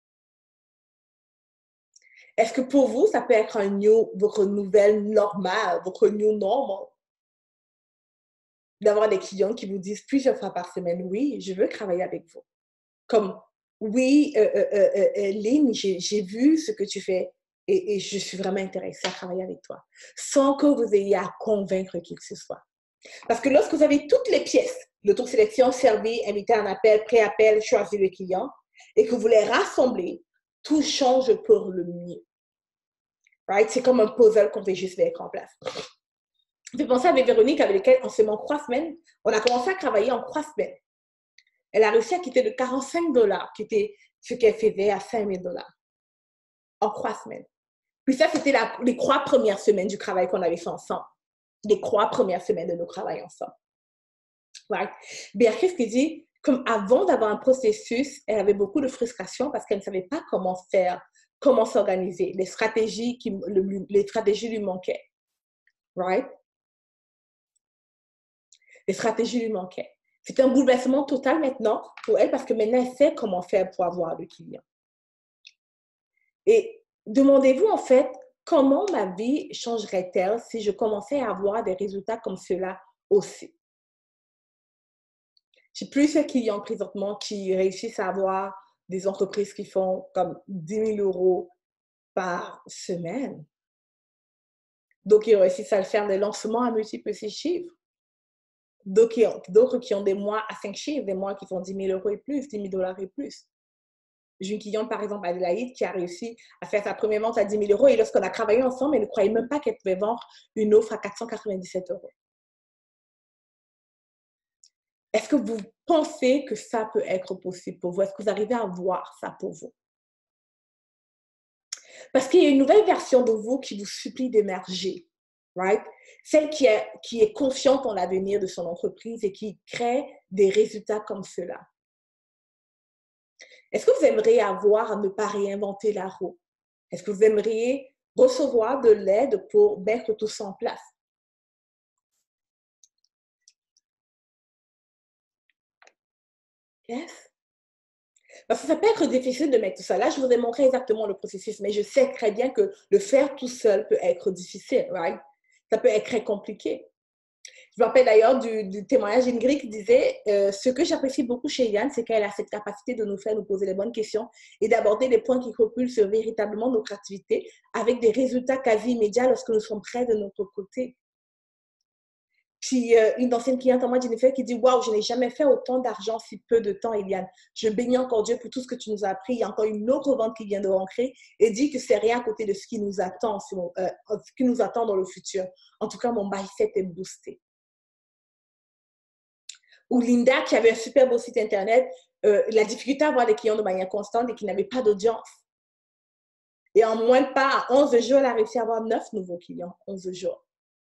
Est-ce que pour vous, ça peut être un new, votre nouvelle normale, votre new normal? D'avoir des clients qui vous disent plusieurs fois par semaine, oui, je veux travailler avec vous. Comme, oui, euh, euh, euh, euh, Lynn, j'ai vu ce que tu fais et, et je suis vraiment intéressée à travailler avec toi. Sans que vous ayez à convaincre qui que ce soit. Parce que lorsque vous avez toutes les pièces, l'autosélection, servir, inviter un appel, pré-appel, choisir le client, et que vous les rassemblez, tout change pour le mieux. Right? C'est comme un puzzle qu'on fait juste mettre en place. J'ai pensé avec Véronique, avec laquelle en seulement trois semaines, on a commencé à travailler en trois semaines. Elle a réussi à quitter de quarante-cinq dollars, qui était ce qu'elle faisait, à cinq mille dollars en trois semaines. Puis ça, c'était les trois premières semaines du travail qu'on avait fait ensemble. Les trois premières semaines de nos travail ensemble. Right? Béatrice qui dit, comme avant d'avoir un processus, elle avait beaucoup de frustration parce qu'elle ne savait pas comment faire, comment s'organiser. Les stratégies, qui, le, les stratégies lui manquaient. Right? Les stratégies lui manquaient. C'est un bouleversement total maintenant pour elle parce que maintenant, elle sait comment faire pour avoir le client. Et demandez-vous en fait, comment ma vie changerait-elle si je commençais à avoir des résultats comme cela aussi? J'ai plusieurs clients présentement qui réussissent à avoir des entreprises qui font comme dix mille euros par semaine. Donc, ils réussissent à le faire des lancements à multiples six chiffres. D'autres qui ont des mois à cinq chiffres, des mois qui font dix mille euros et plus, dix mille dollars et plus. J'ai une cliente, par exemple, Adélaïde, qui a réussi à faire sa première vente à dix mille euros et lorsqu'on a travaillé ensemble, elle ne croyait même pas qu'elle pouvait vendre une offre à quatre cent quatre-vingt-dix-sept euros. Est-ce que vous pensez que ça peut être possible pour vous? Est-ce que vous arrivez à voir ça pour vous? Parce qu'il y a une nouvelle version de vous qui vous supplie d'émerger, right? Celle qui est, qui est confiante en l'avenir de son entreprise et qui crée des résultats comme cela. Est-ce que vous aimeriez avoir à ne pas réinventer la roue? Est-ce que vous aimeriez recevoir de l'aide pour mettre tout ça en place? Yes? Parce que ça peut être difficile de mettre tout ça. Là, je vous ai montré exactement le processus, mais je sais très bien que le faire tout seul peut être difficile, right? Ça peut être très compliqué. Je me rappelle d'ailleurs du, du témoignage d'Ingrid qui disait euh, ce que j'apprécie beaucoup chez Yann, c'est qu'elle a cette capacité de nous faire nous poser les bonnes questions et d'aborder des points qui propulsent véritablement notre activité avec des résultats quasi immédiats lorsque nous sommes prêts de notre côté. Puis euh, une ancienne cliente à moi, Jennifer, qui dit waouh, je n'ai jamais fait autant d'argent si peu de temps, Eliane. Je bénis encore Dieu pour tout ce que tu nous as appris. Il y a encore une autre vente qui vient de rentrer et dit que c'est rien à côté de ce qui nous attend, euh, ce qui nous attend dans le futur. En tout cas, mon mindset est boosté. Ou Linda qui avait un super beau site internet, euh, la difficulté à avoir des clients de manière constante et qui n'avait pas d'audience. Et en moins de pas, à onze jours, elle a réussi à avoir neuf nouveaux clients, onze jours.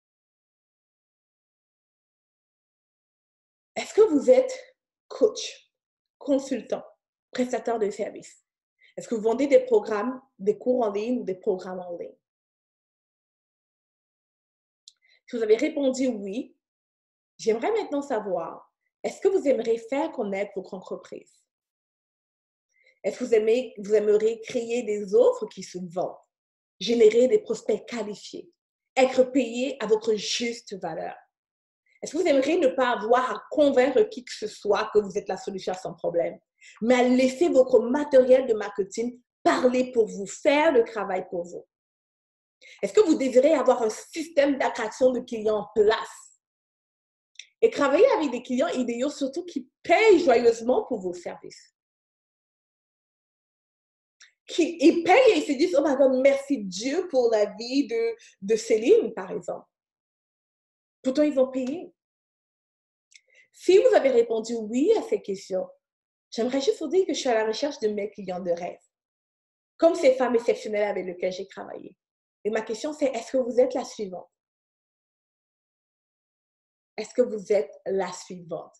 Est-ce que vous êtes coach, consultant, prestataire de services? Est-ce que vous vendez des programmes, des cours en ligne ou des programmes en ligne? Si vous avez répondu oui, j'aimerais maintenant savoir, est-ce que vous aimeriez faire connaître votre entreprise? Est-ce que vous, aimez, vous aimeriez créer des offres qui se vendent, générer des prospects qualifiés, être payé à votre juste valeur? Est-ce que vous aimeriez ne pas avoir à convaincre qui que ce soit que vous êtes la solution à son problème, mais à laisser votre matériel de marketing parler pour vous, faire le travail pour vous? Est-ce que vous désirez avoir un système d'attraction de clients en place et travailler avec des clients idéaux, surtout qui payent joyeusement pour vos services? Qui ils payent et ils se disent, oh my God, merci Dieu pour la vie de, de Céline, par exemple. Pourtant, ils ont payé. Si vous avez répondu oui à ces questions, j'aimerais juste vous dire que je suis à la recherche de mes clients de rêve, comme ces femmes exceptionnelles avec lesquelles j'ai travaillé. Et ma question, c'est, est-ce que vous êtes la suivante? Est-ce que vous êtes la suivante?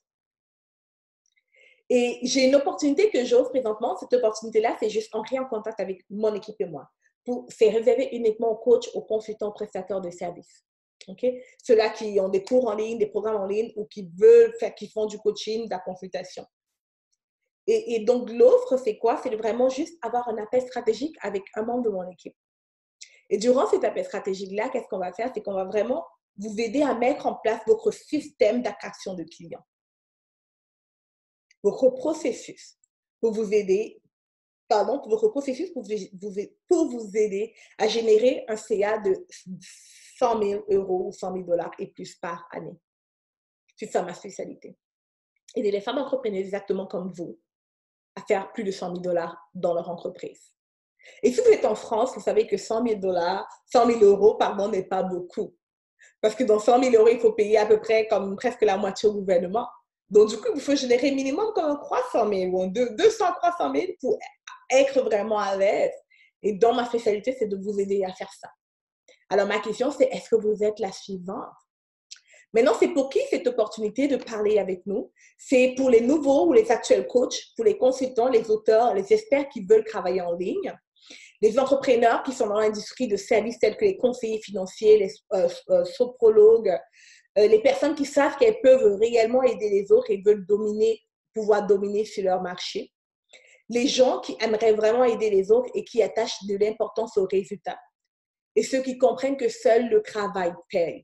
Et j'ai une opportunité que j'offre présentement. Cette opportunité-là, c'est juste entrer en contact avec mon équipe et moi. C'est réservé uniquement aux coachs, aux consultants, aux prestataires de services. Okay? Ceux-là qui ont des cours en ligne, des programmes en ligne ou qui veulent faire, qui font du coaching, de la consultation. Et, et donc, l'offre, c'est quoi? C'est vraiment juste avoir un appel stratégique avec un membre de mon équipe. Et durant cet appel stratégique-là, qu'est-ce qu'on va faire? C'est qu'on va vraiment vous aider à mettre en place votre système d'attraction de clients. Votre processus pour vous aider, pardon, votre processus pour vous, pour vous aider à générer un C A de cent mille euros ou cent mille dollars et plus par année. C'est ça ma spécialité. Aider les femmes entrepreneurs exactement comme vous à faire plus de cent mille dollars dans leur entreprise. Et si vous êtes en France, vous savez que cent mille dollars, cent mille euros, pardon, n'est pas beaucoup. Parce que dans cent mille euros, il faut payer à peu près comme presque la moitié au gouvernement. Donc, du coup, il faut générer minimum comme trois cent mille ou deux cents à trois cent mille pour être vraiment à l'aise. Et donc, ma spécialité, c'est de vous aider à faire ça. Alors, ma question, c'est est-ce que vous êtes la suivante? Maintenant, c'est pour qui cette opportunité de parler avec nous? C'est pour les nouveaux ou les actuels coachs, pour les consultants, les auteurs, les experts qui veulent travailler en ligne, les entrepreneurs qui sont dans l'industrie de services tels que les conseillers financiers, les euh, euh, soprologues, euh, les personnes qui savent qu'elles peuvent réellement aider les autres et veulent dominer, pouvoir dominer sur leur marché. Les gens qui aimeraient vraiment aider les autres et qui attachent de l'importance aux résultats. Et ceux qui comprennent que seul le travail paye.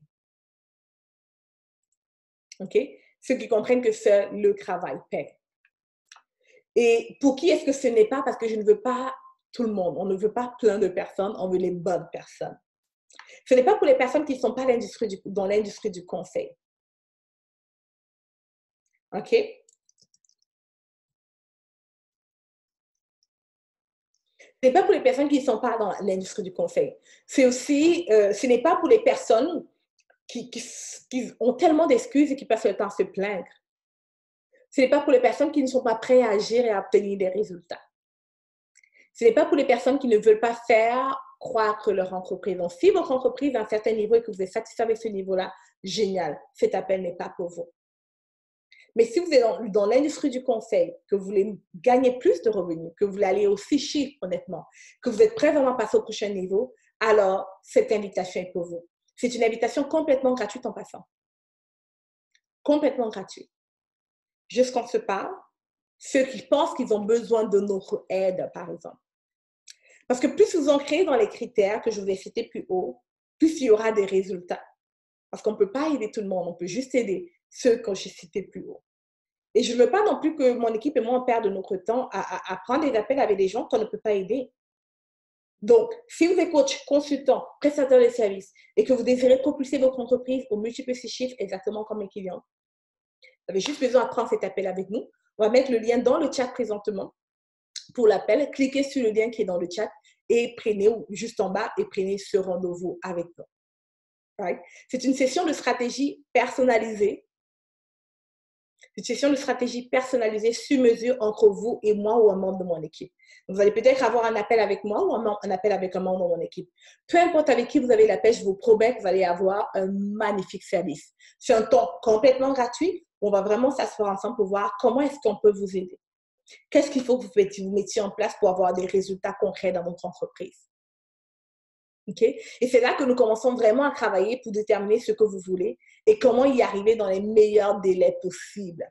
OK? Ceux qui comprennent que seul le travail paye. Et pour qui est-ce que ce n'est pas? Parce que je ne veux pas tout le monde. On ne veut pas plein de personnes, on veut les bonnes personnes. Ce n'est pas pour les personnes qui ne sont pas l'industrie dans l'industrie du conseil. OK? Ce n'est pas pour les personnes qui ne sont pas dans l'industrie du conseil. C'est aussi, euh, ce n'est pas pour les personnes qui, qui, qui ont tellement d'excuses et qui passent le temps à se plaindre. Ce n'est pas pour les personnes qui ne sont pas prêtes à agir et à obtenir des résultats. Ce n'est pas pour les personnes qui ne veulent pas faire croître leur entreprise. Donc, si votre entreprise a un certain niveau et que vous êtes satisfait avec ce niveau-là, génial, cet appel n'est pas pour vous. Mais si vous êtes dans, dans l'industrie du conseil, que vous voulez gagner plus de revenus, que vous voulez aller au six chiffres, honnêtement, que vous êtes prêt vraiment à passer au prochain niveau, alors cette invitation est pour vous. C'est une invitation complètement gratuite en passant. Complètement gratuite. Juste qu'on se parle, ceux qui pensent qu'ils ont besoin de notre aide, par exemple. Parce que plus vous ancrez dans les critères que je vous ai cités plus haut, plus il y aura des résultats. Parce qu'on ne peut pas aider tout le monde, on peut juste aider ceux que j'ai cités plus haut. Et je ne veux pas non plus que mon équipe et moi, on perde notre temps à, à, à prendre des appels avec des gens qu'on ne peut pas aider. Donc, si vous êtes coach, consultant, prestataire de services et que vous désirez propulser votre entreprise aux multiples six chiffres, exactement comme mes clients, vous avez juste besoin de prendre cet appel avec nous. On va mettre le lien dans le chat présentement pour l'appel. Cliquez sur le lien qui est dans le chat et prenez, juste en bas, et prenez ce rendez-vous avec nous. Right? C'est une session de stratégie personnalisée. C'est une session de stratégie personnalisée sur mesure entre vous et moi ou un membre de mon équipe. Donc, vous allez peut-être avoir un appel avec moi ou un appel avec un membre de mon équipe. Peu importe avec qui vous avez l'appel, je vous promets que vous allez avoir un magnifique service. C'est un temps complètement gratuit. On va vraiment s'asseoir ensemble pour voir comment est-ce qu'on peut vous aider. Qu'est-ce qu'il faut que vous mettiez en place pour avoir des résultats concrets dans votre entreprise? Okay? Et c'est là que nous commençons vraiment à travailler pour déterminer ce que vous voulez et comment y arriver dans les meilleurs délais possibles.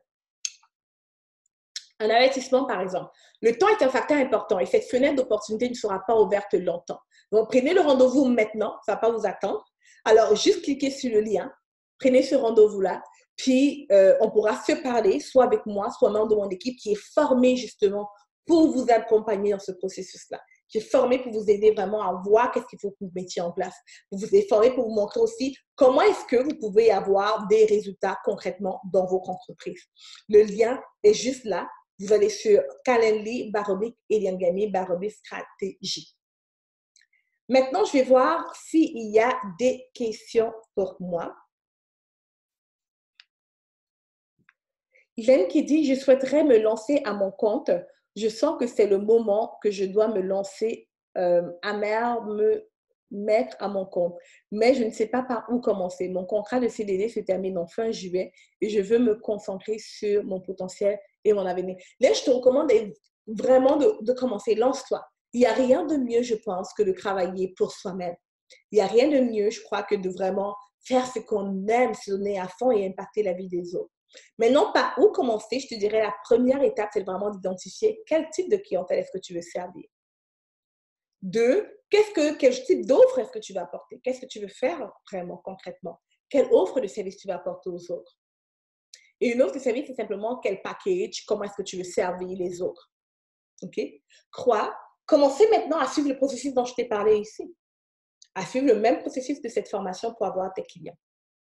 Un investissement, par exemple. Le temps est un facteur important et cette fenêtre d'opportunité ne sera pas ouverte longtemps. Donc, prenez le rendez-vous maintenant, ça ne va pas vous attendre. Alors, juste cliquez sur le lien, prenez ce rendez-vous-là, puis euh, on pourra se parler, soit avec moi, soit membre de mon équipe qui est formé justement pour vous accompagner dans ce processus-là, qui est formé pour vous aider vraiment à voir qu'est-ce qu'il faut que vous mettiez en place. Vous vous êtes formé pour vous montrer aussi comment est-ce que vous pouvez avoir des résultats concrètement dans votre entreprise. Le lien est juste là. Vous allez sur Calendly, baroblique, Eliane Gagné, baroblique, stratégie. Maintenant, je vais voir s'il y a des questions pour moi. Hélène qui dit « Je souhaiterais me lancer à mon compte. Je sens que c'est le moment que je dois me lancer euh, à me mettre à mon compte. Mais je ne sais pas par où commencer. Mon contrat de C D D se termine en fin juillet et je veux me concentrer sur mon potentiel et mon avenir. » Là, je te recommande vraiment de, de commencer. Lance-toi. Il n'y a rien de mieux, je pense, que de travailler pour soi-même. Il n'y a rien de mieux, je crois, que de vraiment faire ce qu'on aime, se donner à fond et impacter la vie des autres. Maintenant, par où commencer? Je te dirais la première étape, c'est vraiment d'identifier quel type de clientèle est-ce que tu veux servir. Deux, qu'est-ce que, quel type d'offre est-ce que tu vas apporter? Qu'est-ce que tu veux faire vraiment concrètement? Quelle offre de service tu vas apporter aux autres? Et une offre de service, c'est simplement quel package, comment est-ce que tu veux servir les autres. OK? Crois, commencez maintenant à suivre le processus dont je t'ai parlé ici. À suivre le même processus de cette formation pour avoir tes clients.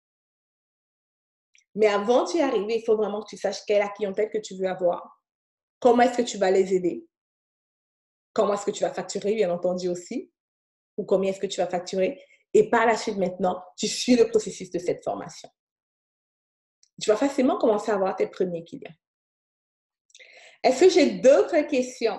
Mais avant d'y arriver, il faut vraiment que tu saches quelle est la clientèle que tu veux avoir. Comment est-ce que tu vas les aider? Comment est-ce que tu vas facturer, bien entendu aussi? Ou combien est-ce que tu vas facturer? Et par la suite, maintenant, tu suis le processus de cette formation. Tu vas facilement commencer à avoir tes premiers clients. Est-ce que j'ai d'autres questions?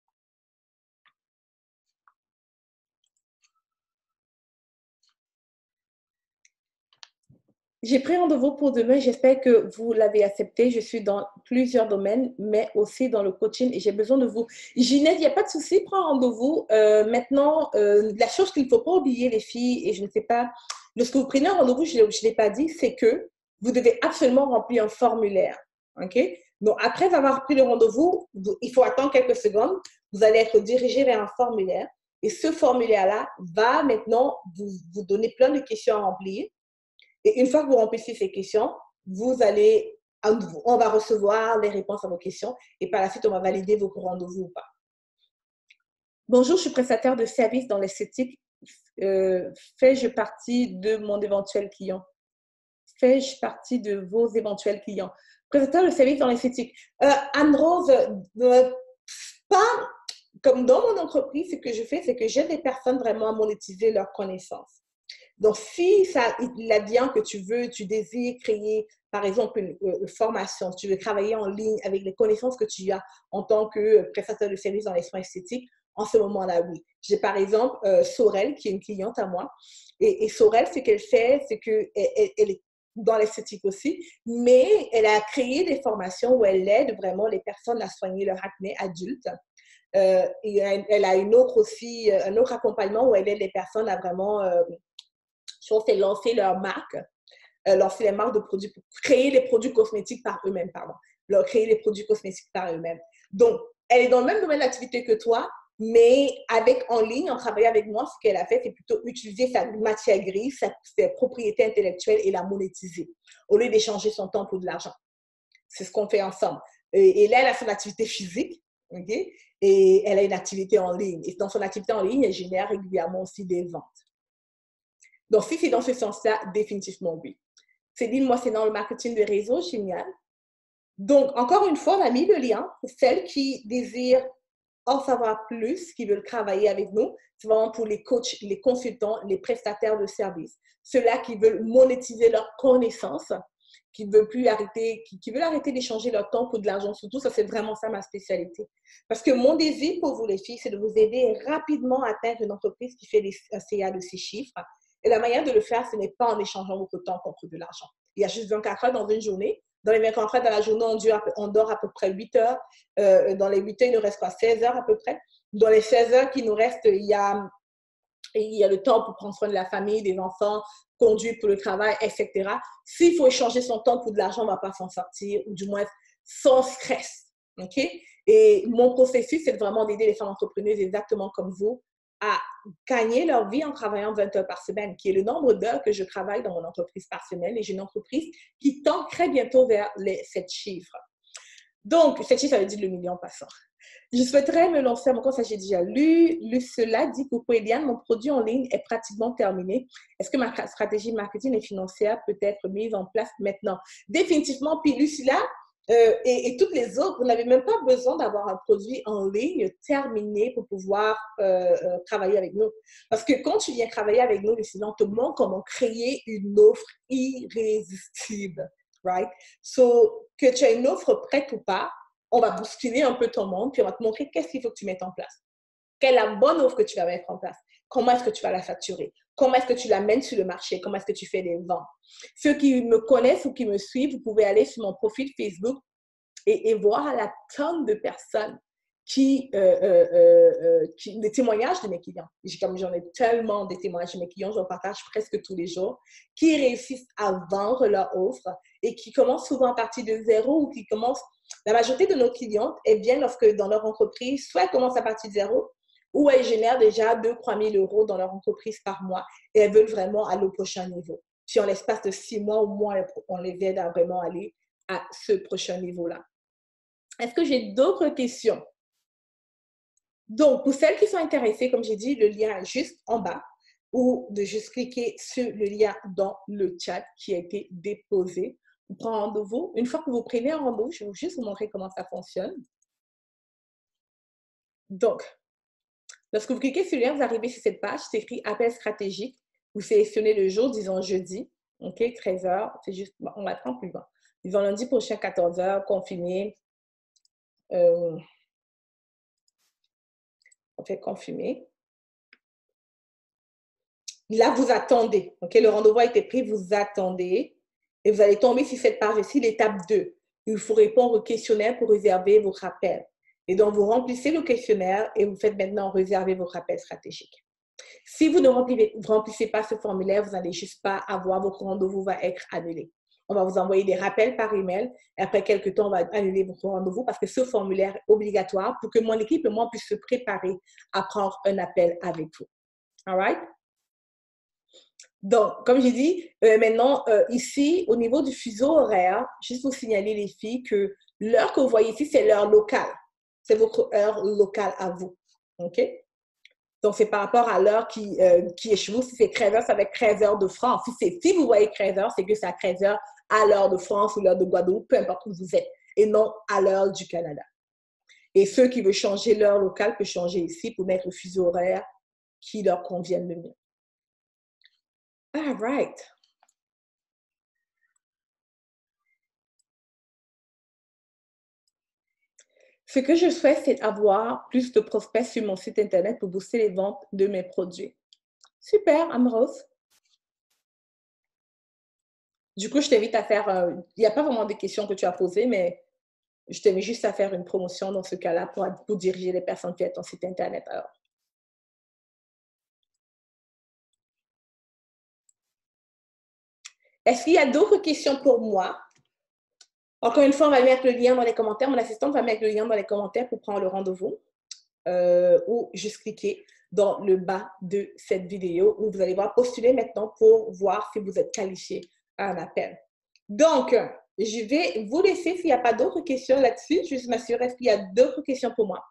J'ai pris rendez-vous pour demain. J'espère que vous l'avez accepté. Je suis dans plusieurs domaines, mais aussi dans le coaching et j'ai besoin de vous. Ginette, il n'y a pas de souci, prends rendez-vous. Euh, maintenant, euh, la chose qu'il ne faut pas oublier, les filles, et je ne sais pas, lorsque vous prenez un rendez-vous, je ne l'ai pas dit, c'est que vous devez absolument remplir un formulaire. OK? Donc, après avoir pris le rendez-vous, il faut attendre quelques secondes. Vous allez être dirigé vers un formulaire et ce formulaire-là va maintenant vous, vous donner plein de questions à remplir. Et une fois que vous remplissez ces questions, vous allez, on va recevoir les réponses à vos questions et par la suite, on va valider vos rendez-vous ou pas. Bonjour, je suis prestataire de services dans l'esthétique. Euh, Fais-je partie de mon éventuel client? Fais-je partie de vos éventuels clients? Prestataire de services dans l'esthétique. Euh, Anne-Rose, euh, pas comme dans mon entreprise, ce que je fais, c'est que j'aide les personnes vraiment à monétiser leurs connaissances. Donc, si ça, il advient que tu veux, tu désires créer, par exemple, une, une formation, si tu veux travailler en ligne avec les connaissances que tu as en tant que prestataire de services dans les soins esthétiques, en ce moment-là, oui. J'ai par exemple euh, Sorel, qui est une cliente à moi. Et, et Sorel, ce qu'elle fait, c'est qu'elle elle, elle est dans l'esthétique aussi, mais elle a créé des formations où elle aide vraiment les personnes à soigner leur acné adulte. Euh, et elle a une autre aussi, un autre accompagnement où elle aide les personnes à vraiment, euh, je pense, c'est lancer leur marque, euh, lancer les marques de produits, créer les produits cosmétiques par eux-mêmes, pardon, leur créer les produits cosmétiques par eux-mêmes. Donc, elle est dans le même domaine d'activité que toi, mais avec en ligne, en travaillant avec moi, ce qu'elle a fait, c'est plutôt utiliser sa matière grise, sa, ses propriétés intellectuelles et la monétiser, au lieu d'échanger son temps pour de l'argent. C'est ce qu'on fait ensemble. Et, et là, elle a son activité physique, ok? Et elle a une activité en ligne. Et dans son activité en ligne, elle génère régulièrement aussi des ventes. Donc, si c'est dans ce sens-là, définitivement oui. Céline, moi, c'est dans le marketing de réseau, génial. Donc, encore une fois, on a mis le lien pour celles qui désirent en savoir plus, qui veulent travailler avec nous. C'est vraiment pour les coachs, les consultants, les prestataires de services. Ceux-là qui veulent monétiser leurs connaissances, qui veulent plus arrêter, qui, qui veulent arrêter d'échanger leur temps pour de l'argent. Surtout, ça, c'est vraiment ça ma spécialité. Parce que mon désir pour vous, les filles, c'est de vous aider rapidement à atteindre une entreprise qui fait des, un C A de ces chiffres. Et la manière de le faire, ce n'est pas en échangeant votre temps contre de l'argent. Il y a juste vingt-quatre heures dans une journée. Dans les vingt-quatre heures dans la journée, on, dure, on dort à peu près huit heures. Euh, dans les huit heures, il nous reste quoi? seize heures à peu près. Dans les seize heures qui nous restent, il y a, il y a le temps pour prendre soin de la famille, des enfants, conduire pour le travail, et cetera. S'il faut échanger son temps pour de l'argent, on ne va pas s'en sortir, ou du moins sans stress. Okay? Et mon processus, c'est vraiment d'aider les femmes entrepreneuses exactement comme vous à gagner leur vie en travaillant vingt heures par semaine, qui est le nombre d'heures que je travaille dans mon entreprise par semaine. Et j'ai une entreprise qui tend très bientôt vers les sept chiffres. Donc, sept chiffres, ça veut dire le million passant. Je souhaiterais me lancer à mon compte, ça j'ai déjà lu. lu cela dit, coucou Eliane, mon produit en ligne est pratiquement terminé. Est-ce que ma stratégie marketing et financière peut être mise en place maintenant? Définitivement, puis Lucilla, Euh, et, et toutes les autres, vous n'avez même pas besoin d'avoir un produit en ligne terminé pour pouvoir euh, euh, travailler avec nous. Parce que quand tu viens travailler avec nous, Lucilla, on te montre comment créer une offre irrésistible, right? So, que tu as une offre prête ou pas, on va bousculer un peu ton monde, puis on va te montrer qu'est-ce qu'il faut que tu mettes en place. Quelle est la bonne offre que tu vas mettre en place? Comment est-ce que tu vas la facturer? Comment est-ce que tu l'amènes sur le marché? Comment est-ce que tu fais des ventes? Ceux qui me connaissent ou qui me suivent, vous pouvez aller sur mon profil Facebook et, et voir la tonne de personnes qui, euh, euh, euh, qui, des témoignages de mes clients. Comme j'en ai tellement des témoignages de mes clients, j'en partage presque tous les jours, qui réussissent à vendre leur offre et qui commencent souvent à partir de zéro ou qui commencent, la majorité de nos clientes, elles viennent lorsque dans leur entreprise, soit elles commencent à partir de zéro, ou elles génèrent déjà deux à trois mille euros dans leur entreprise par mois et elles veulent vraiment aller au prochain niveau. Puis en l'espace de six mois au moins, on les aide à vraiment aller à ce prochain niveau-là. Est-ce que j'ai d'autres questions? Donc, pour celles qui sont intéressées, comme j'ai dit, le lien est juste en bas ou de juste cliquer sur le lien dans le chat qui a été déposé. Vous prenez rendez-vous. Une fois que vous prenez un rendez-vous, je vais juste vous montrer comment ça fonctionne. Donc, lorsque vous cliquez sur le lien, vous arrivez sur cette page, c'est écrit appel stratégique. Vous sélectionnez le jour, disons jeudi, ok, treize heures. C'est juste, bon, on va prendre plus loin. Disons lundi prochain, quatorze heures, confirmé. Euh, on fait confirmer. Là, vous attendez. Okay? Le rendez-vous a été pris, vous attendez. Et vous allez tomber sur cette page ici, l'étape deux. Il faut répondre au questionnaire pour réserver vos rappels. Et donc, vous remplissez le questionnaire et vous faites maintenant réserver vos rappels stratégiques. Si vous ne remplissez, vous remplissez pas ce formulaire, vous n'allez juste pas avoir, votre rendez-vous va être annulé. On va vous envoyer des rappels par email et après quelques temps, on va annuler votre rendez-vous parce que ce formulaire est obligatoire pour que mon équipe et moi puisse se préparer à prendre un appel avec vous. All right? Donc, comme j'ai dit, euh, maintenant, euh, ici, au niveau du fuseau horaire, juste pour signaler les filles que l'heure que vous voyez ici, c'est l'heure locale. C'est votre heure locale à vous. OK? Donc, c'est par rapport à l'heure qui, euh, qui est chez vous. Si c'est treize heures, c'est avec treize heures de France. Si, si vous voyez treize heures, c'est que c'est à treize heures à l'heure de France ou l'heure de Guadeloupe, peu importe où vous êtes, et non à l'heure du Canada. Et ceux qui veulent changer l'heure locale peuvent changer ici pour mettre le fuseau horaire qui leur convienne le mieux. All right. Ce que je souhaite, c'est avoir plus de prospects sur mon site Internet pour booster les ventes de mes produits. Super, Amrose. Du coup, je t'invite à faire, euh, il n'y a pas vraiment de questions que tu as posées, mais je t'invite juste à faire une promotion dans ce cas-là pour, pour diriger les personnes vers ton site Internet. Alors. Est-ce qu'il y a d'autres questions pour moi? Encore une fois, on va mettre le lien dans les commentaires. Mon assistante va mettre le lien dans les commentaires pour prendre le rendez-vous euh, ou juste cliquer dans le bas de cette vidéo où vous allez voir postuler maintenant pour voir si vous êtes qualifié à un appel. Donc, je vais vous laisser s'il n'y a pas d'autres questions là-dessus. Juste m'assurer s'il y a d'autres questions pour moi.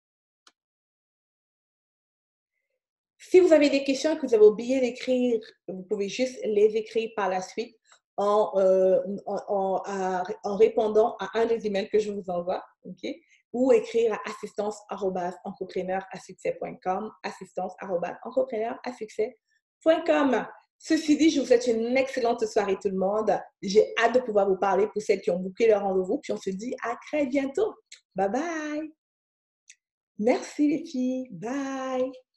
Si vous avez des questions et que vous avez oublié d'écrire, vous pouvez juste les écrire par la suite en, euh, en, en, en, répondant à un des emails que je vous envoie, okay? Ou écrire à assistance arobase entrepreneur à succès point com, assistance arobase entrepreneur à succès point com. Ceci dit, je vous souhaite une excellente soirée tout le monde. J'ai hâte de pouvoir vous parler pour celles qui ont booké leur rendez-vous. Puis on se dit à très bientôt. Bye bye. Merci les filles. Bye.